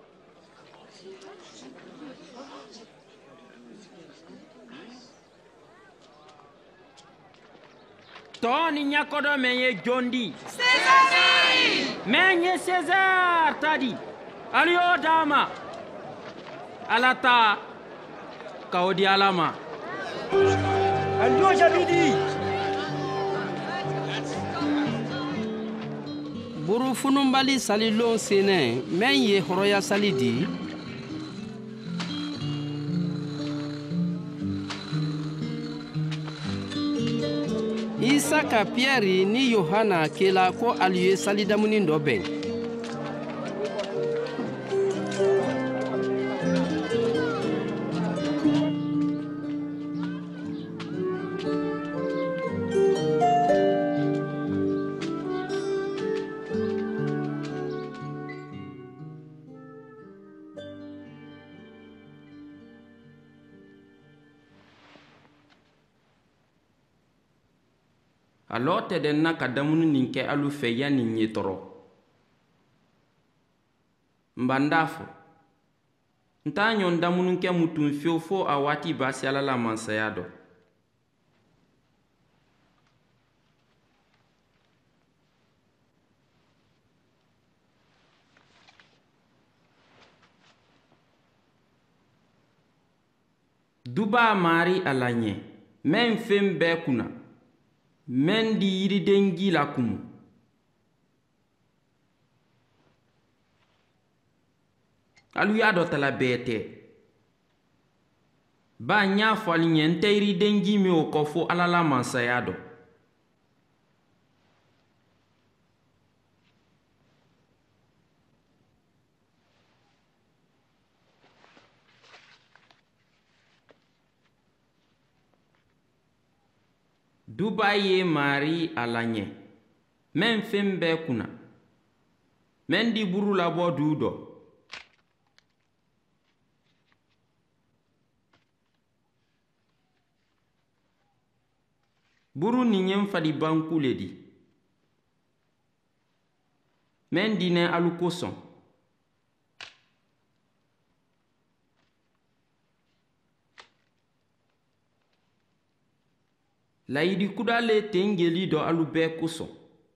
tɔɔ ni ɲakɔdɔ mɛn ye jon di mɛn ye sezar ta di alu y'o d'a ma ala ta k'o di ala ma alu y'o jaabi di burufununbali salilon senɛ mɛn ye hɔrɔnya sali di isa ka piyɛri ni yohana kela ko alu ye salidamuni dɔ bɛn a lɔ tɛdɛn na ka damuni nin kɛ alu fɛ yanni n ye tɔrɔ n ban d'a fɔ n t'a ɲɔn damuni kɛ mu tun fiyewu fo a waati b'a se ala la mansaya dɔ duba mari a la ɲɛ mɛn fen bɛɛ kunna mɛn di yiriden ji la kumu alu y'a dɔ tala bɛɛ tɛ ba n y'a fɔ ali ɲɛ n tɛ yiriden ji min o kɔ fo ala la mansaya dɔ duba ye mari a la ɲɛ mɛn fen bɛɛ kunna mɛn di buru labɔ du dɔ buru nin ye n fadi banku le di mɛn dinɛ alu kosɔn layidi kuda le ten jeli dɔ alu bɛɛ kosɔn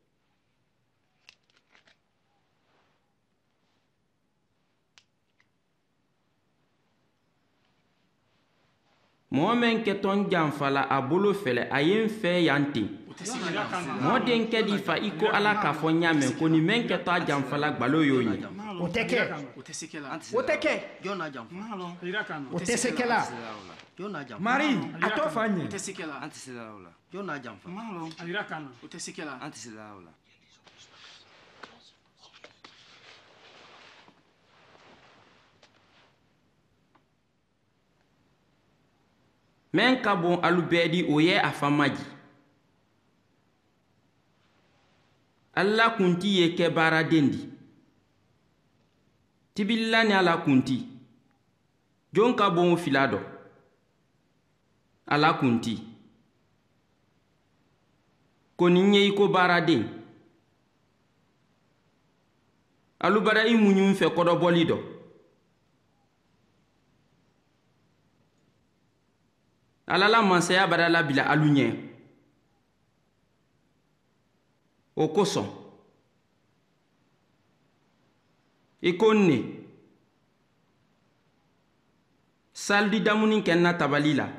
mɔgɔ min kɛtɔn janfala a bolo fɛlɛ a ye n fɛ yan ten mɔgɔ den kɛ di fa i ko ala k'a fɔ n y'a mɛn ko nin min kɛtɔ a janfala gbalo y'o ye o tɛ kɛ o tɛ kɛ o tɛ se kɛla mari a t'o fa ɲɛ men ka bon alu bɛɛ o ye a fa maji alla kunti ye kɛ baaraden di tibilla ni ala kunti jon ka bon fila dɔ ala kunti ko ni ye i ko baaraden alu bara i muɲu fɛ kɔdɔbɔli dɔ ala la mansaya bara la bila alu ɲɛ o kosɔn i ko ne salidi damuni kɛnna tabali la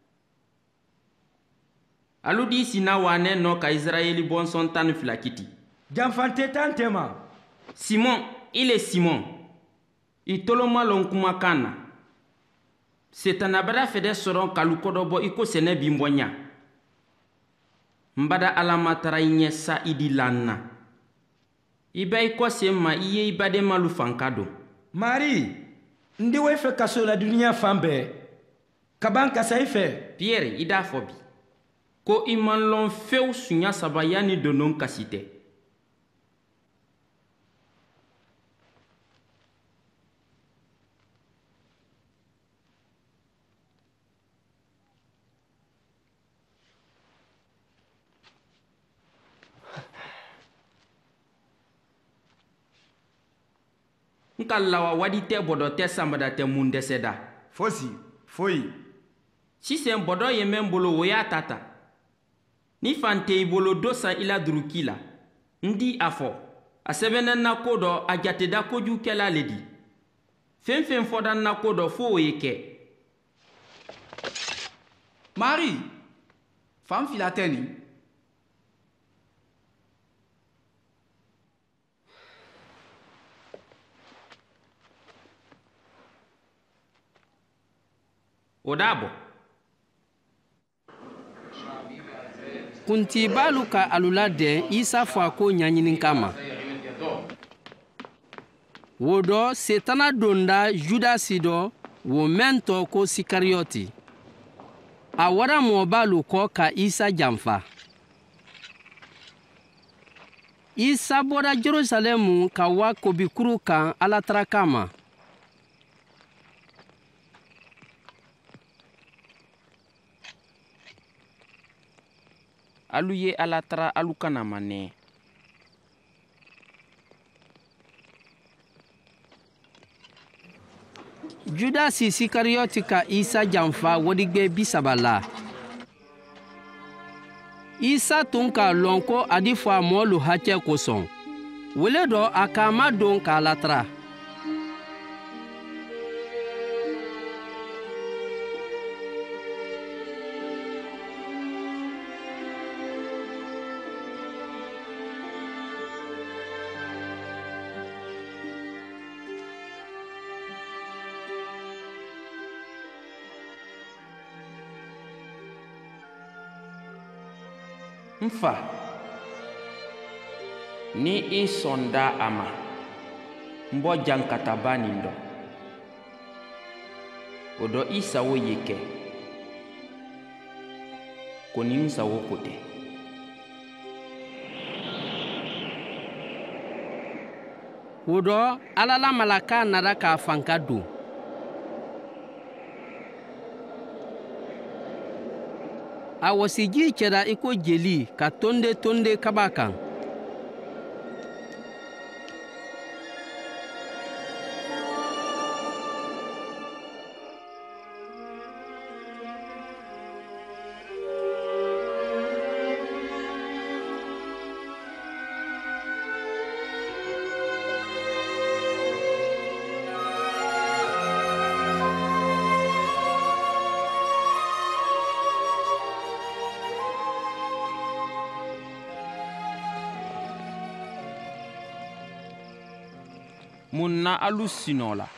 alu di sina wane nɔ ka israeli bɔnsɔn 12 kiti janfante tan tema Simon il est Simon i toloma lon kumakan na setana bada fɛdɛ sɔrɔ kalu kɔdɔbɔ i ko sɛnɛ bi mbɔnya mbada alamatara i ɲɛ sa i di lanna i bɛ i kɔsen ma i ye i bademalu fanka don mari ndi we fɛ kaso la duniya fan bɛɛ kaban kasa i fɛ Pierre i da fɔ bi ko i man lɔn fewu suɲa saba yani donon kasi tɛ nka lawa wadi tɛ bɔdɔ tɛ sambada tɛ mun dɛsɛ da foyi sisan bɔdɔ ye mɛn bolo o y'a ta ta ni fan tɛ i bolo dɔ san i la duruki la n di a fɔ a sɛbɛnna na ko dɔ a jateda kojugukɛla le di fɛn fɛn fɔda na ko dɔ fo o ye kɛ mari fan fila tɛ nin o d'a bɔ kuntibalu ka alula dɛn isa fɔ a ko ɲaɲinin kama wo dɔ setana donda judasi dɔ wo mɛn tɔ ko sikariyɔti a wara mɔbalu kɔ ka isa janfa isa bɔra jerusalɛmu ka wa kobikuru kan alatara kama alu ye ala tara alu kana manɛ judasi sikariyɔti ka isa janfa wadigbe 30 la isa tun k'a lɔn ko a di fɔ a mɔɔlu hakɛ kosɔn wele dɔ a k'a ma don k'a latara nfa ni i sɔnda a ma n bɔ jankataba nin dɔ o dɔ i sago ye kɛ ko ni n sago ko tɛ o dɔ ala la malaka nara k'a fanka don a wasiji kɛra i ko jeli ka tonde kaba kan mun na alu sinɔ la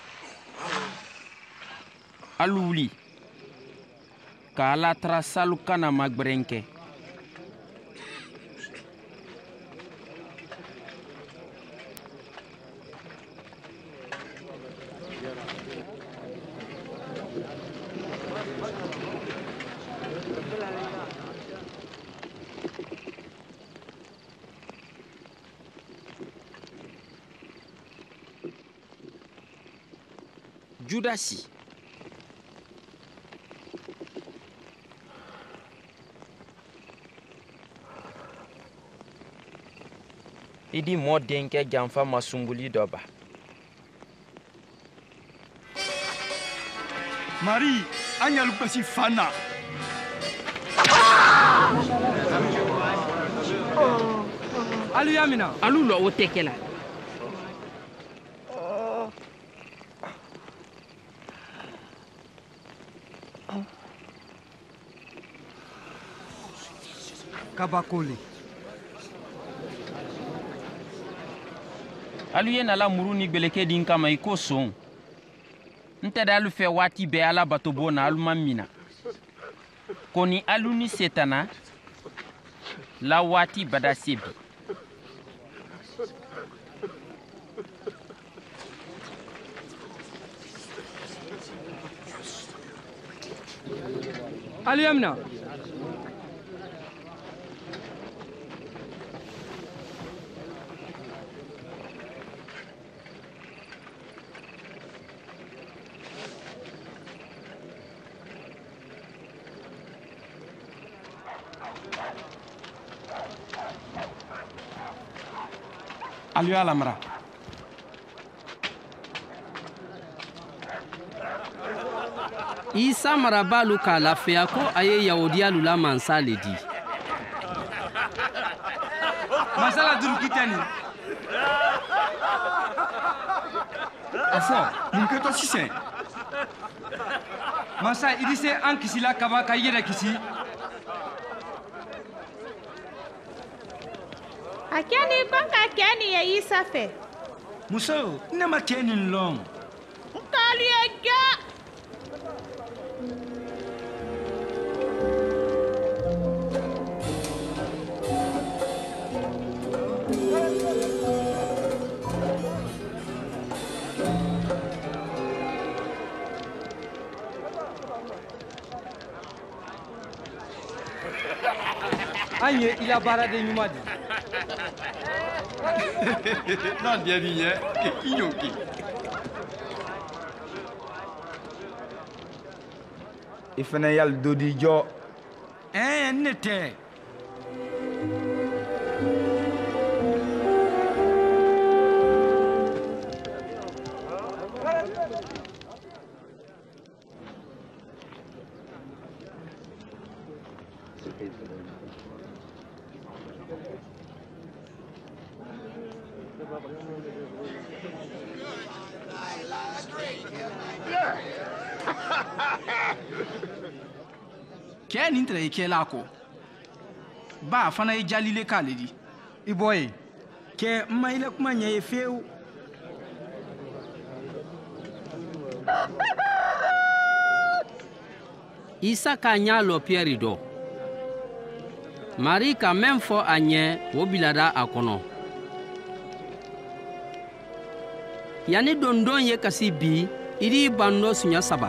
alu wuli ka ala tara salu kana magbɛrɛn kɛ Judasi. Idi mo denke janfa masumbuli doba. Marie, anya lupasi fana. Alu yamina. Alu lo otekela. Kabakole. Alu ye na la muru ni gbeleke din kama iko son. Nteda alu fe wati be ala batobo na alu mamina. Koni alu ni setana la wati badasebi. Alu yamina. Alu alamra. Isa marabalu ka lafiya ko aye Yahudiyalu la mansa le di. Masala duru kitani. Afo, mun ke to sisen. Masa idise an kisila kaba ka yere kisi. Akeni konka keni ya Isa fe. Muso, ne ma keni long. Nkali eja. Anye ila bara de nyumadi. Non dia bien, iyoki. Ifana yal dodi jo. Nete. Ken intra ikela ko. Ba fana e jalile kaledi. Iboy. Ke maile kuma nya efeu. Isa ka nya lo Pierre do. Marie ka même fo anye wo bilada akono. Yani dondon ye kasi bi iri bando sunya saba.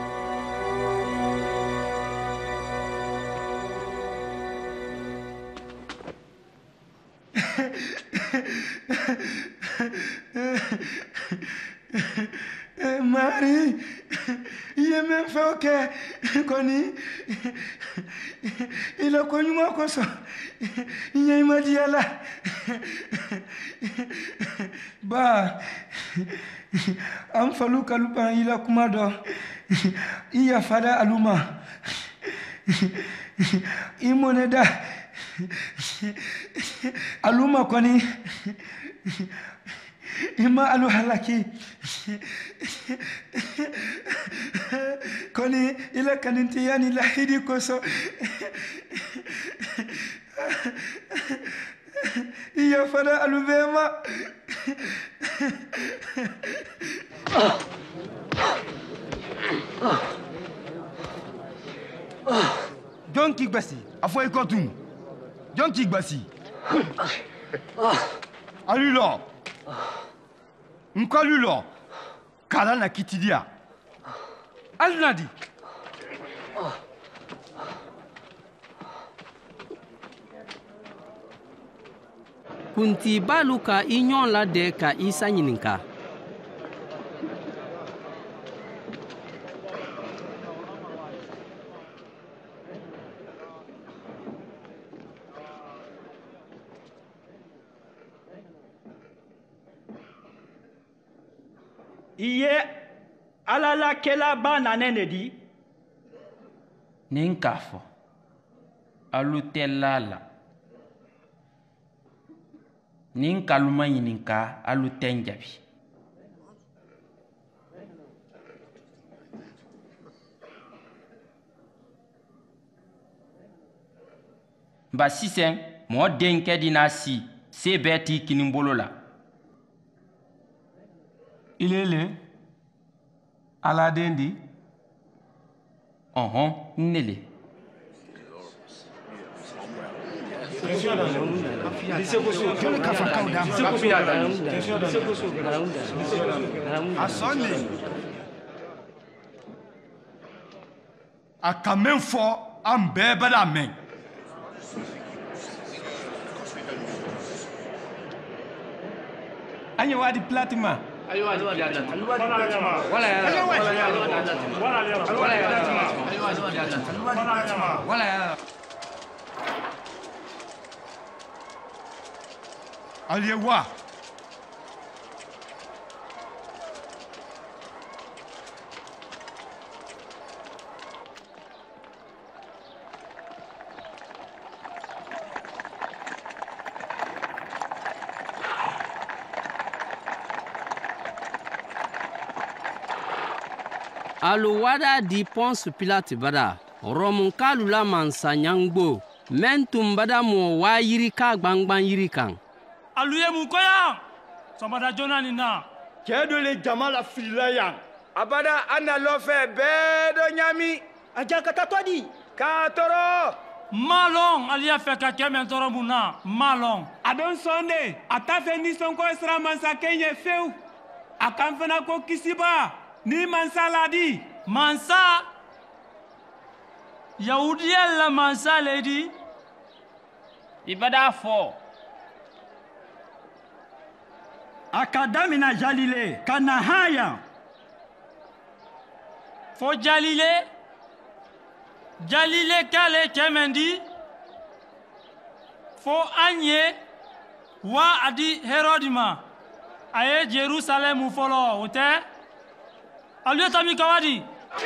Marie, ye men fait ok, koni, il a connu moi comme ça, il m'a dit là, bah, am fallu kalupa il a kumado, il a fada aluma, il moneda, aluma koni. Ima alu halaki koni ila kaninti yani lahidi koso iya fada alu bema John Kigbasi afo ikotum John Kigbasi Alulo Nkalulo kala na kitidia Alunadi. Kunti balu ka inyon la de ka Isa nyininka. i ye ala la kɛlaba nanen de di nin k'a fɔ alu tɛ la la nin kaluma ɲininka alu tɛ n jaabi nba sisan mɔɔ denkɛ di n'a si se bɛɛ t'i kini bolo la ilele aladen di ɔhɔn ne le a ka min fɔ an bɛɛ bɛ a mɛn an ye wadi plati ma Aliyewa. Aluwada di Ponce Pilate bada Romun kalula mansa nyangbo mentum bada mo wa yiri ka gbangban yiri kan aluye mu koya sabada jona ni na cɛ dɔ le jama la filila yan abada an na lɔfɛ bɛɛ dɔ ɲami a jan ka taa tɔ di k'a tɔɔrɔ malɔn ali y'a fɛ ka kɛ mɛn tɔɔrɔ mun na malɔn a bɛ n sɔn de a t'a fɛ nisɔnkɔ sira mansakɛ ɲɛ fewu a kan fana ko kisiba ni mansa ladi mansa yahudiya la mansa le di i bada fɔ a ka damina jalile ka na han yan fo jalile k'ale cɛ mɛn di fo an ye wa a di herodi ma a ye jerusalɛmu fɔlɔ o tɛ alu ye tami kawa di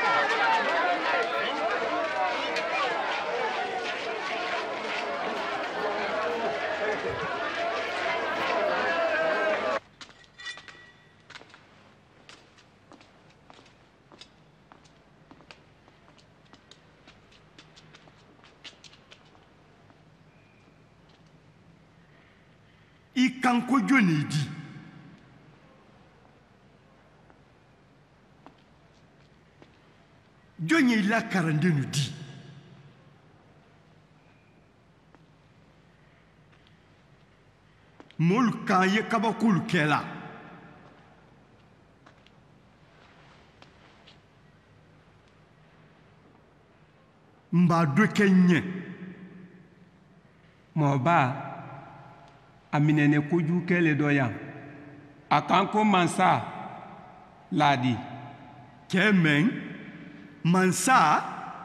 I kan ko jɔnni di jɔn ye i la karanden di mɔlu kan ye kabakulu kɛla n b'a dɔ kɛ ɲɛ mɔba a minɛnɛ kojugu kɛlen dɔ yan a kan ko mansa ladi cɛ mɛn mansa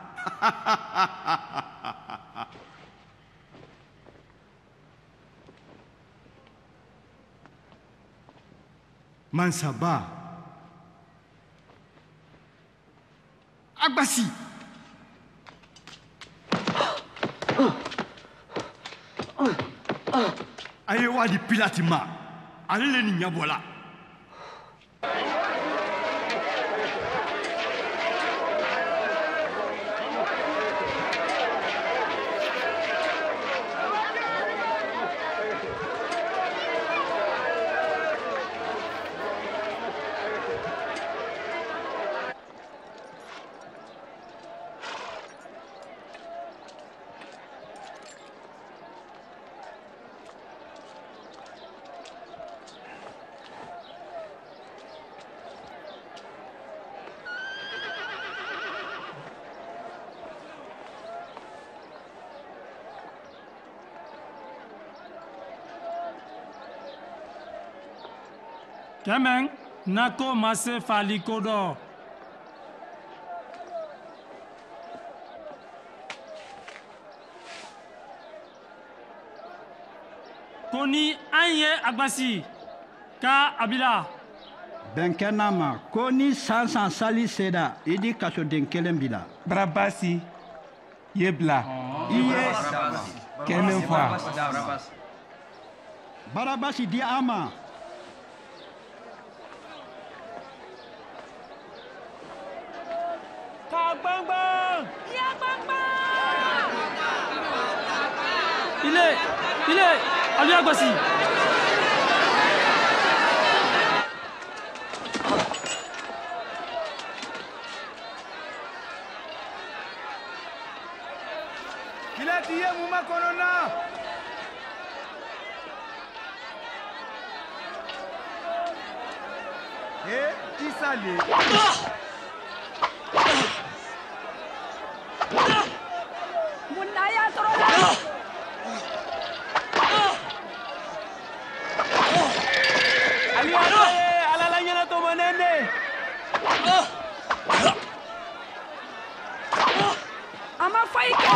mansaba agbasi a ye wa di Pilate ma ale le nin ɲɛbɔla kɛmɛn nako ma se fali ko dɔ ko ni an ye agbasi ka abila bɛnkɛ ma ko ni san sali sera i di kasoden kelen bi la. Barabasi ye bila i ye kɛmɛ fɔ. Barabasi di an ma. Ka gbangban. Ya gbangban. Il est, allez Agbasi. Kilatiye muma korona. Isale. Munaya torola. Ali ala la nyana to monene. Ama faike.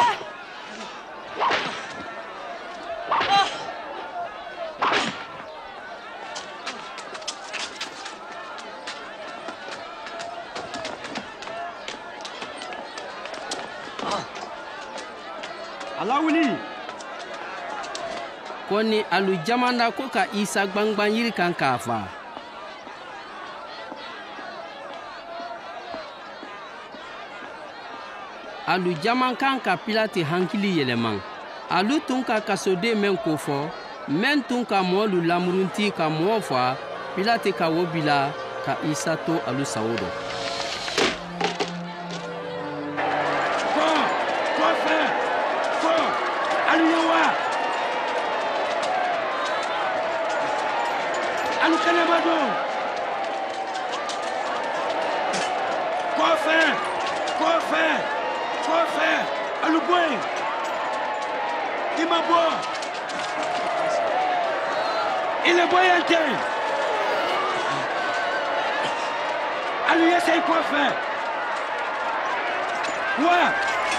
Alawuli. Ko ni alu jamanda ko ka Isa gbangban yiri kan k'a fa. Alu jaman kan ka Pilate hankili yɛlɛman. Alu tun ka kasoden men ko fɔ, men tun ka mɔɔlu lamurunti ka mɔɔ fa, Pilate ka wo bila ka Isa to alu sago dɔ. Il est voyante. Allez, essaye quoi faire. Ouais.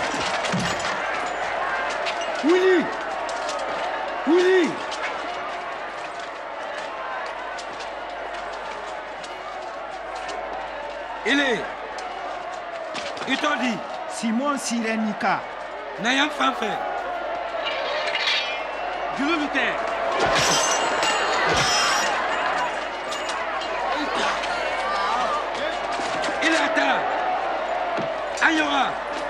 Willy. Willy. Il est. Il t'a dit. Simon Sirenika. N'ayant pas fait. Je le lutter. Il est à terre. Aïora.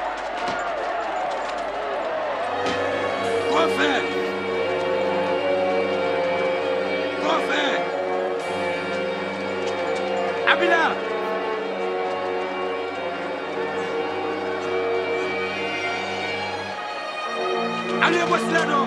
Quoi faire? Quoi faire? Abila. Allez, voici là-dedans.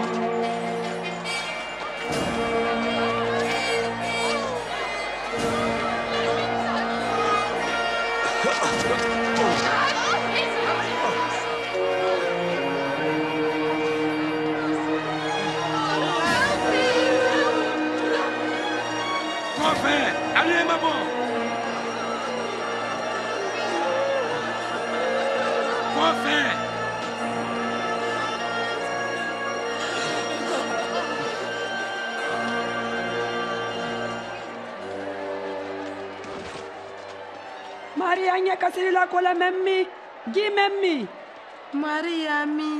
Quoi faire? Allez, maman. Quoi faire? Maria nya kasiri la kola memmi. Gi memmi. Maria mi.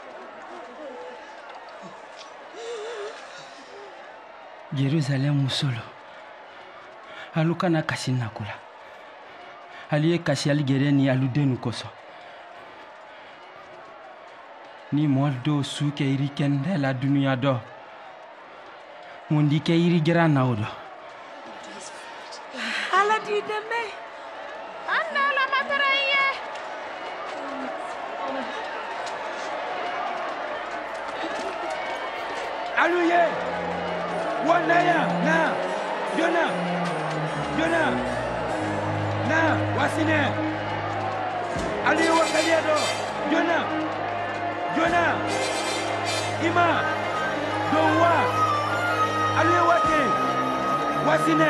Jerusalem musolo. Alu kana kasi nakula. Ali ye kasi ali gere ni alu denu koso. Ni moldo suke iri kende la dunia do. Mundi ke iri gera naudo. Ala di deme. Anna la mataraye. Aluye. Wanaya na. Jona. Jona. Na wasine. Ali wakaliado. Jona. Jona. Ima. Donwa. Ali wake. Wasine.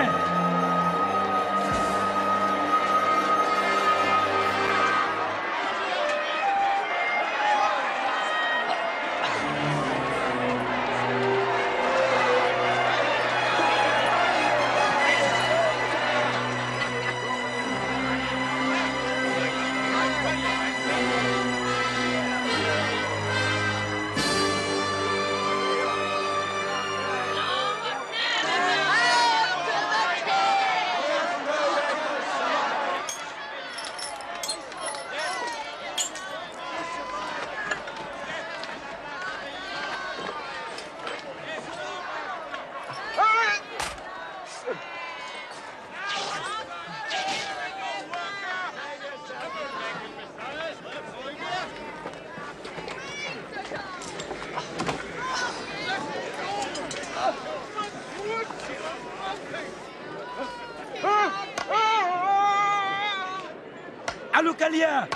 Alukalia.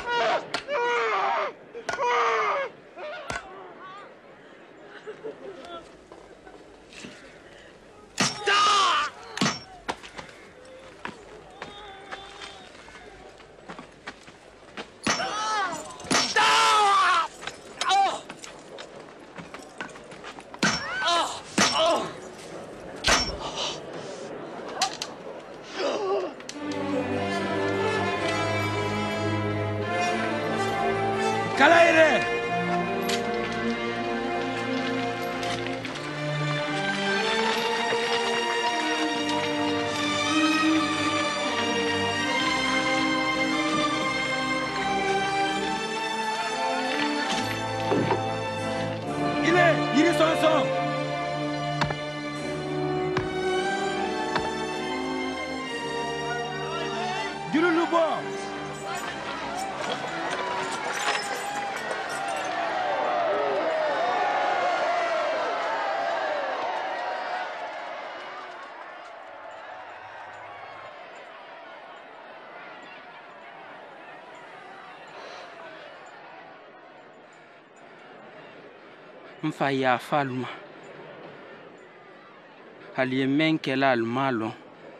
Kalaire! Yiri son. Jurulubo. Mfa yafa aluma hali ye men kɛla aluma lɔn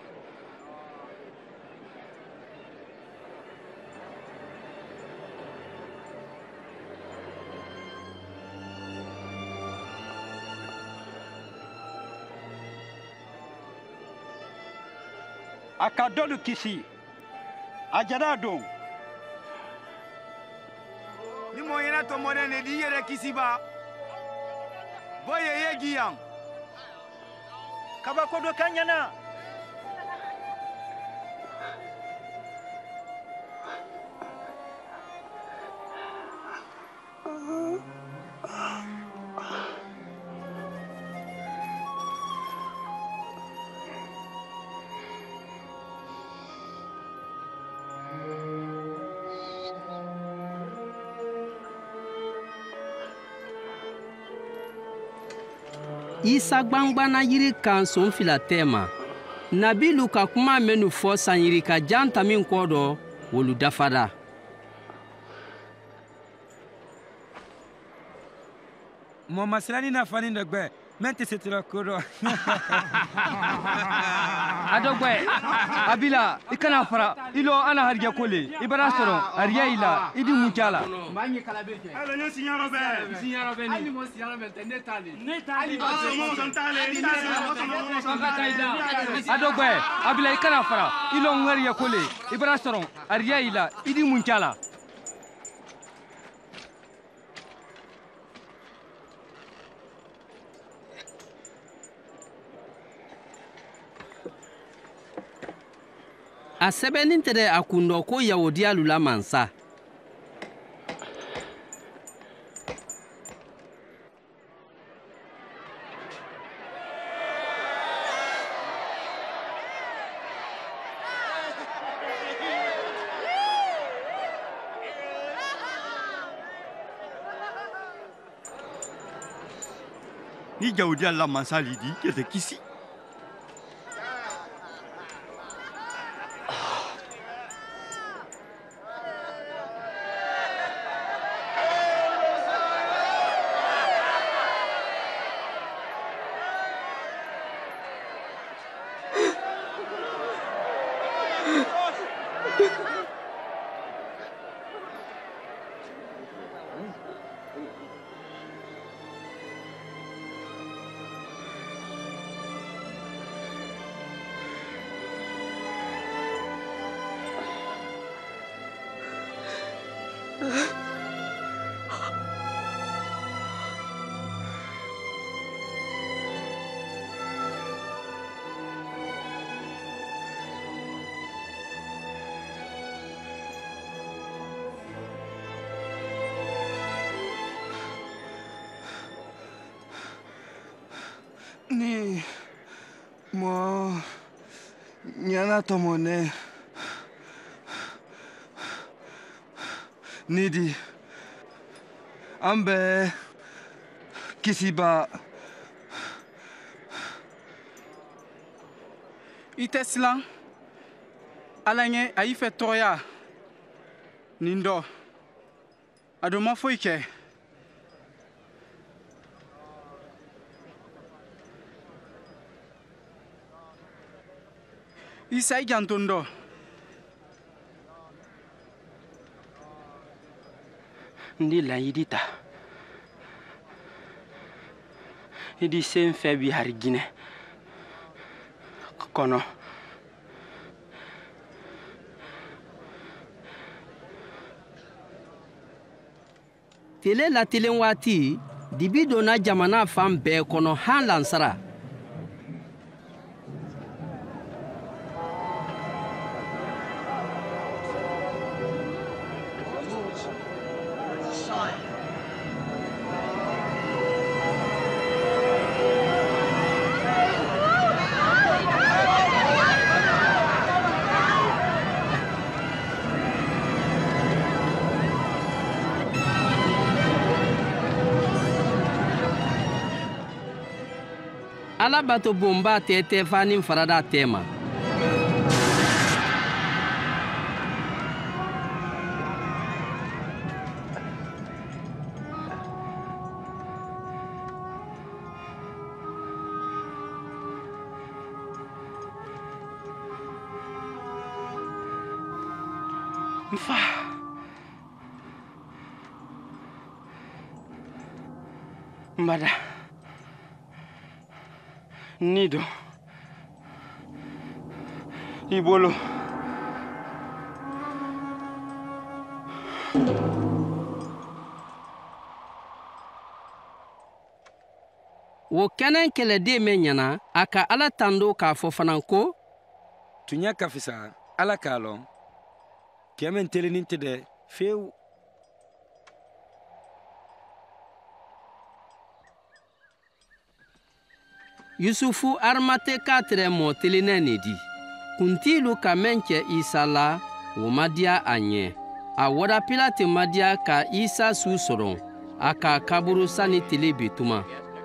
a ka dɔlu kisi a jara don ni mo yena to mo ne di yere kisi ba boye yegi yang kaba kodo kanyana Isa gbangbana yiri kan son fila tema. Nabilu ka kuma menu fo san yiri ka janta min kodo wolu dafada. Mo masilani na fani ndogbe mente setira kodo. Adogbe abila ikana fara ilo ana harje kole ibara soro ariya ila idi mujala manyi kala beke alo nyo signoro be ni ali mo signoro be netali ali ba mo sontale Adogbe abila ikana fara ilo ngariya kole ibara soro ariya ila idi mujala A sɛbɛnnin tɛ dɛ a kun dɔ ko Yahudiya lula mansa. Ni Yahudiya la mansa lidi kete kisi. Ni mo nyana tomone nidi ambe kisiba ite silan ala ɲɛ a y'i fɛ tɔgɔya nin dɔ a dun ma foyi kɛ isa I janto n dɔ n di laɲini ta I di sen fɛn bi hari Ginɛ kɔnɔ tele latilen waati dibi donna jamana fan bɛɛ kɔnɔ han lansara ala bato bomba tete fani farada tema Mfa Mbada Nido Ibolo wo kɛnɛ kɛlɛden mɛ ɲana a ka ala tando k'a fɔ fana ko tun y'a ka fisa ala k'a lɔn kɛmɛ telinin tɛ dɛ fewu yusufu arimateka tɛrɛ mɔ telenɛ ne di kuntilu ka mɛn cɛ isa la o ma diya a ɲɛ a wɔda pilate ma diya ka isa su sɔrɔ a ka kaburu sani tele bi tuma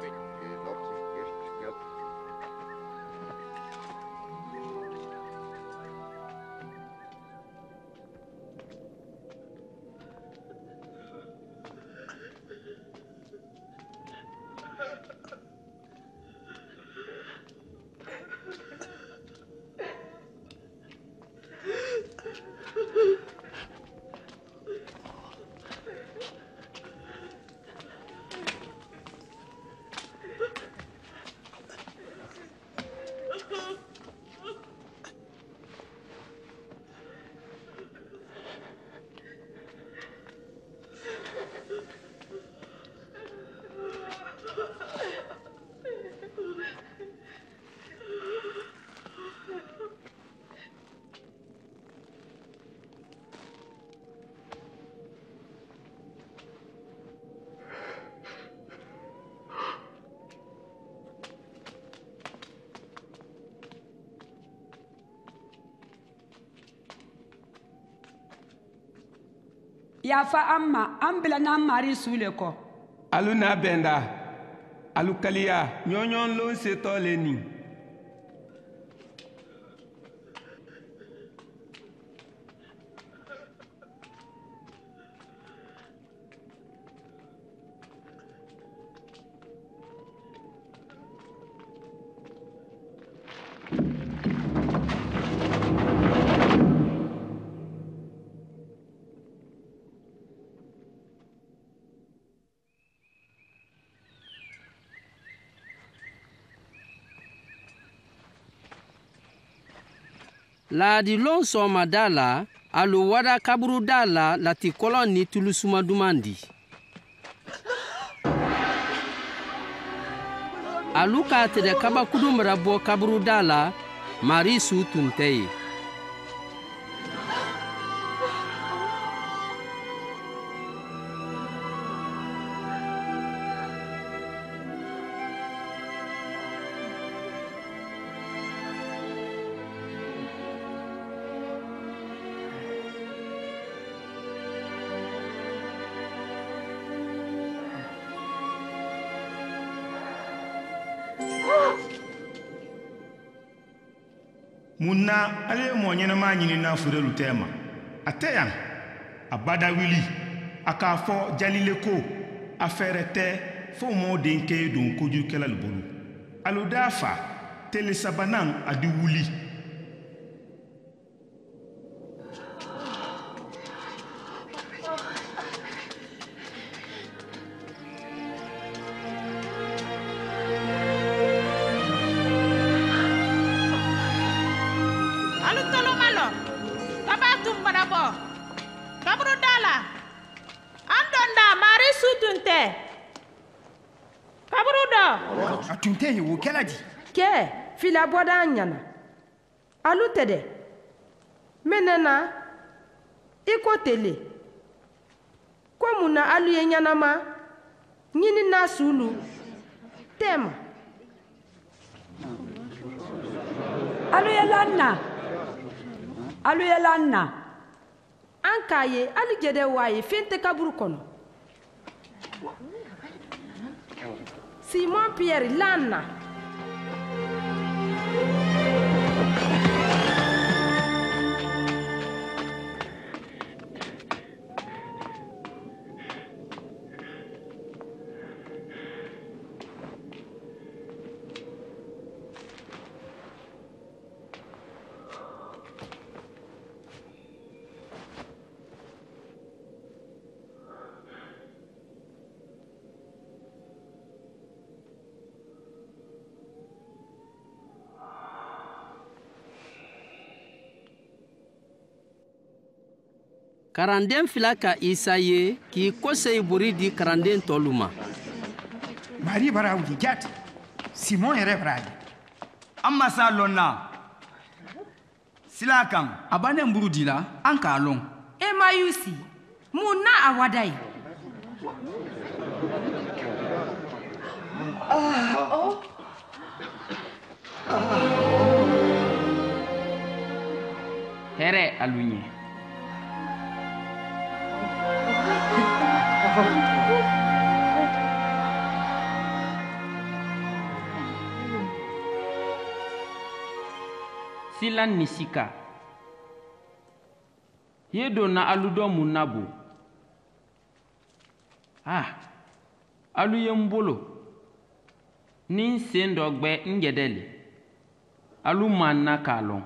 yafa an ma an bila n'an mari su le kɔ alu n'a bɛnda alu kaliya ɲɔɲɔlon setɔ le nin laadilon sɔgɔmada la alu wada kaburuda la latikɔlɔ ni tulusuma duman di alu k'a tɛrɛ kabakudu mara bɔ kaburuda la mari su tun tɛ ye mun na ale ye mɔgɔ ɲɛnama ɲinina furelu tɛ ma a tɛ yan a bada wili a k'a fɔ jalile ko a fɛɛrɛ tɛ fo mɔɔ denkɛ don kojugukɛla le bolo alo daa fa tele sabanan a di wuli Ke fila boda nyana alu tede menena iko tele ko muna alu ye nyana ma nyini na sulu tema alu ye lanna ankaye alu jede waye fente kaburu kono Simon Pierre lanna Karanden fila ka Isa ye k'i kɔsegi bori di karanden tɔlu ma. Mari bara wuli jati Simon yɛrɛ bara ye an ma s'a lɔn na sila kan a bannen buru dila an k'a lɔn Emayusi mun na a wada ye hɛrɛ alu ɲɛ Silan ni Sika ye donna alu dɔ mun na bo alu ye n bolo ni n sen dɔ gbɛ n gɛdɛli alu man na k'a lɔn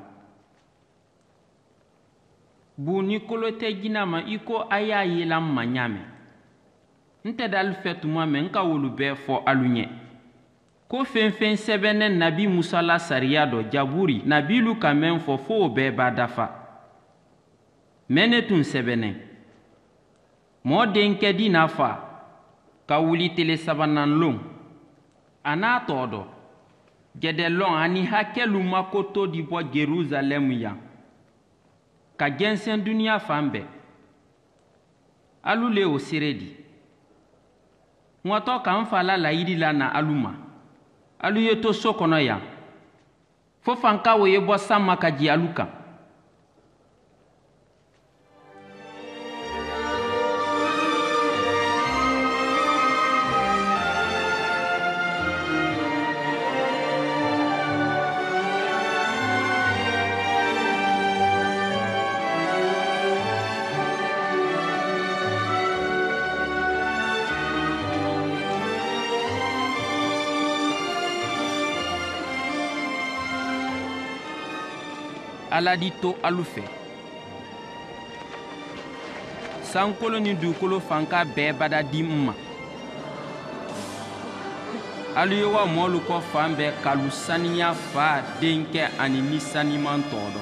bu ni kolo tɛ jina ma i ko a y'a yela n ma ɲaamɛ n tɛ dali fɛ tuma mɛ n ka wolu bɛɛ fɔ alu ɲɛ ko fɛn fɛn sɛbɛnɛ nabi musa la sariya dɔ jaburi nabilu ka mɛn fɔ fo o bɛɛ b'a dafa mɛ ne tun sɛbɛnɛ mɔɔ denkɛ di n'a fa ka wuli tele sabanan lon a n'a tɔ dɔ gɛdɛlɔn ani hakɛlu ma ko to di bɔ Jerusalɛmu yan ka jɛnsɛn duniya fan bɛɛ alu le o sere di ŋɔtɔ k'an fa la layiri la na alu ma alu ye to so kɔnɔ yan fo fankaw ye bɔ san ma ka ji alu kan Ala di to alu fɛ sankolo ni dugukolo fanka bɛɛ bada di n ma alu ye wa mɔɔlu kɔ fan bɛɛ kalu saniya fa denkɛ ani ni saniman tɔ dɔ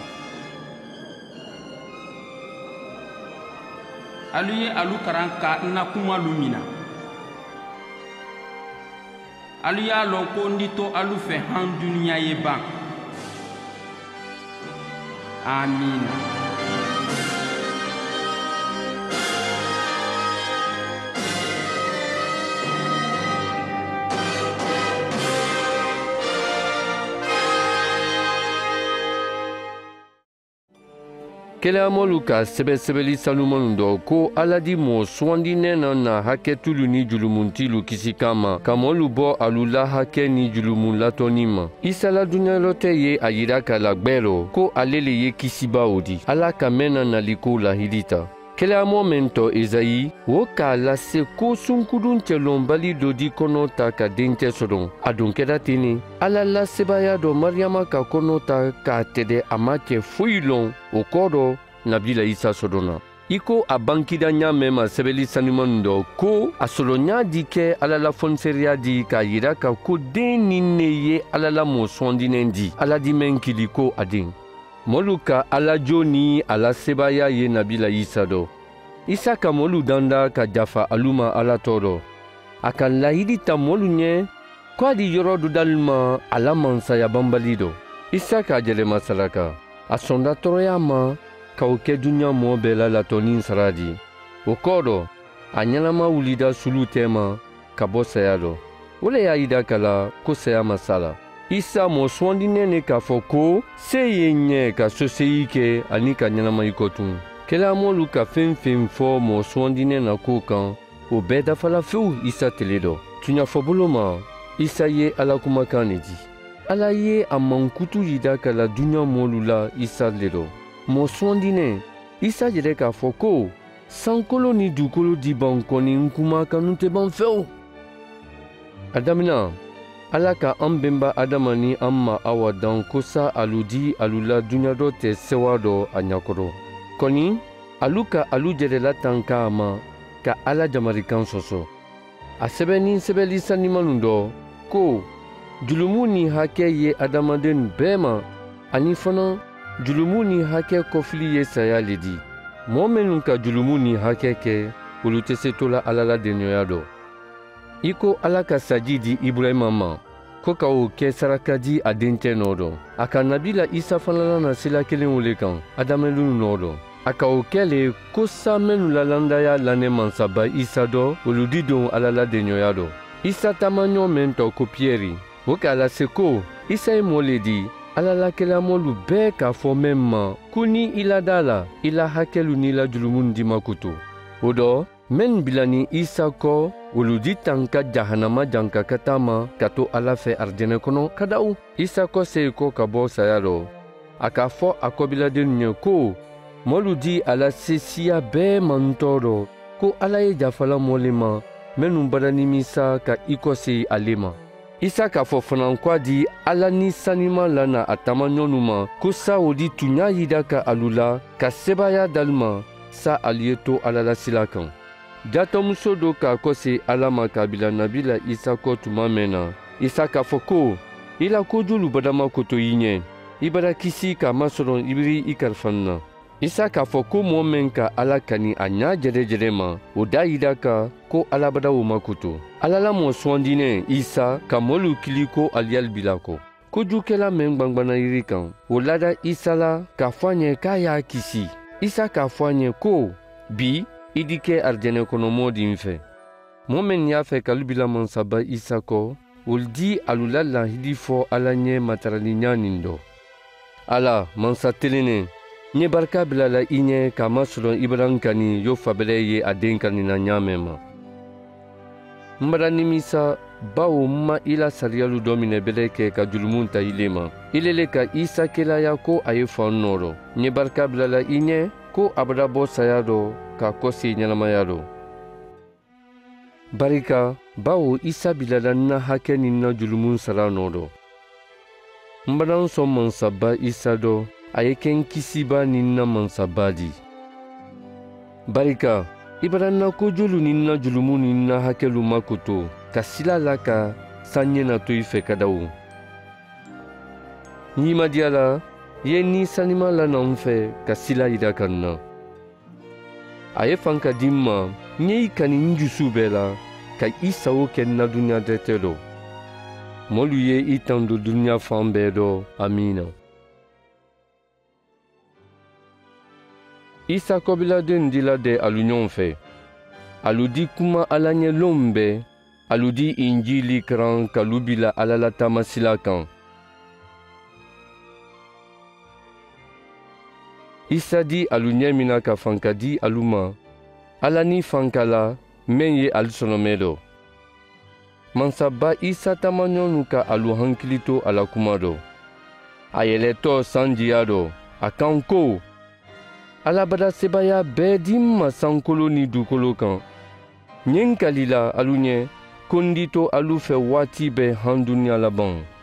alu ye alu karan ka n na kumalu mina alu y'a lɔn ko n di to alu fɛ han duniya ye ban Amina. Kɛlɛyamɔlu ka sɛbɛsɛbɛli salumanu dɔ ko ala di mɔɔ sugandinɛ na hakɛ tulu ni julumunt'ilu kisi kan ma ka mɔɔlu bɔ alu la hakɛ ni julumun latɔnni ma isa la duɲalɔtɛ ye a yira k'a la gbɛrɔ ko ale le ye kisiba o di ala ka mɛn na naliko lahidi ta Kɛlɛyamɔ min tɔ Ezayi o k'a lase ko sunkudun cɛlɔnbali dɔ di kɔnɔ ta ka dencɛ sɔrɔ a dun kɛra ten ni Ala la sebaya dɔ Mariyama ka kɔnɔ ta k'a tɛdɛ a ma cɛ foyi lɔn o kɔ dɔ Nabila Isa sɔrɔna i ko a bankida ɲa mɛn ma sɛbɛli sanuman dɔ ko a sɔrɔɲa di kɛ Ala la fɔnisɛriya di k'a yira ka ko den ni ne ye Ala la mɔsɔndinɛ di Ala di mɛn kili ko a den molu ka Alajo ni ala sebaya ye Nabila Isa dɔ Isa ka molu danda ka jafa alu ma Ala tɔrɔ a ka lahidi ta molu ɲɛ ko a di yɔrɔ dɔ dali ma Ala mansaya banbali dɔ Isa ka jɛlɛma saraka a sɔnda tɔrɔya ma k'aw kɛ dunuya mɔɔ bɛɛ la latɔni sara di o kɔ dɔ a ɲɛnama wulida sulu tɛma ka bɔ saya dɔ o le y'a yida kala ko saya ma sa la Isa mɔsɔndinɛ ne k'a fɔ ko se ye ɲɛ ka soseyi kɛ ani ka ɲɛnamayi kɔtun kɛlɛyamɔlu ka fɛn fɛn fɔ mɔsɔndinɛ na ko kan o bɛɛ dafala fewu Isa tele dɔ tuɲafɔbolo ma Isa ye Ala kumakan ne di Ala ye a mankutu yida kala dunuya mɔlu la Isa le dɔ mɔsɔndinɛ Isa yɛrɛ k'a fɔ ko sankolo ni dugukolo di ban kɔni n kuma kanu tɛ ban fewu a damina Ala ka an benba Adama ni an ma Awa dan ko sa alu di alu la dunuya dɔ tɛ sewa dɔ a ɲakɔrɔ kɔni alu ka alu jɛrɛla tan k'a ma ka Ala jamarikan sɔsɔ a sɛbɛnni sɛbɛli sanimanu dɔ ko julumu ni hakɛ ye adamaden bɛɛ ma ani fana julumu ni hakɛ kɔfili ye saya le di mɔɔ minnu ka julumu ni hakɛ kɛ olu tɛ se to la Ala la denɲɔya dɔ i ko Ala ka saji di Ibrahima ma ko ka o kɛ saraka di a dencɛ nɔ dɔ a ka Nabila Isa fana na sila kelen wele kan adamɛlu nɔ dɔ a ka o kɛ le ko sa minnu lalandaya lanɛ mansaba Isa dɔ olu di don Ala la denɲɔya dɔ Isa tamaɲɔ min tɔ ko Piyɛri o k'a lase ko Isa ye mɔ le di Ala la kɛlɛyamɔlu bɛɛ k'a fɔ mɛn ma ko ni i lada la i la hakɛlu n'i la julumu di ma kutu o dɔ men bila ni Isa kɔ olu di tan ka jahanama janka ka taa ma ka to Ala fɛ arijɛnɛ kɔnɔ ka daw Isa kɔ segi kɔ ka bɔ saya rɔ a k'a fɔ a kɔbiladenu ɲɛ ko mɔlu di a la se siya bɛɛ man tɔɔrɔ ko Ala ye jafala mɔle ma minnu bara nimisa ka i kɔsegi ale ma Isa k'a fɔ fana k'a di Ala ni sanima lana a tamaɲɔnu ma ko sa o di tun y'a yida ka alu la ka sebaya dali ma sa alu ye to Ala la sila kan jatɔmuso dɔ k'a kɔse Ala ma k'a bila Nabila Isa kɔ tuma mɛn na Isa k'a fɔ ko i la kojulu badama koto i ɲɛ i bara kisi k'a masɔrɔ i biri i kalifani na Isa k'a fɔ ko mɔɔ min ka Ala kani a ɲa jɛrɛjɛrɛ ma o da yida ka ko alabada o ma koto Ala la mɔsɔndinɛ Isa ka mɔlu kili ko aliyali bila kɔ kojukɛla min gwangwana yiri kan o lada Isa la k'a fɔ a ɲɛ k'a y'a kisi Isa k'a fɔ a ɲɛ ko bi i di kɛ arijɛnɛ kɔnɔ mɔɔ di n fɛ mɔɔ min y'a fɛ k'alu bila mansaba Isa kɔ olu di alu la lahidi fɔ Ala ɲɛ mataraliɲa nin dɔ Ala mansa telennɛ n ye barika bila la i ɲɛ k'a masɔrɔ Ibrahim kani yo fabɛlɛ ye a den kanina ɲa mɛn ma n bara nimisa bawo n ma i la sariyalu dɔ minɛ bɛlɛ kɛ ka julumu ta i le ma i le ka Isa kelaya ko a ye fan nɔrɔ n ye barika bila la i ɲɛ ko abada bɔ saya dɔ k'a kɔse ɲɛnamaya dɔ barika bawo Isa bilala n na hakɛ ni n na julumu sara nɔ dɔ n bara n sɔn mansaba Isa dɔ a ye kɛ n kisiba ni n na mansaba di barika i bara n na kojolu ni n na julumu ni n na hakɛlu ma koto ka sila la ka sanɲɛ na to i fɛ ka daw n'i ma diya la i ye ni sanima lana n fɛ ka sila yira ka n na a ye fan ka di n ma n ye i kani n jusu bɛɛ la ka i sago kɛ n na duniya dɛtɛ dɔ mɔlu ye i tan don duniya fan bɛɛ dɔ amina Isa kɔbiladen dila de alu ɲɔgɔn fɛ alu di kuma Ala ɲɛlonw bɛɛ alu di injili karan k'alu bila Ala la taamasila kan Isa di alu ɲɛ mina ka fanka di alu ma Ala ni fanka la min ye alu sɔnɔmɛ dɔ mansaba Isa tamaɲɔnu ka alu hankili to a la kuma dɔ a yɛlɛtɔ sanjiya dɔ a kan ko ala bada sebaya bɛɛ di ma sankolo ni dukolo kan ɲe n kalila alu ɲɛ ko n di to alu fɛ waati bɛɛ han duniya laban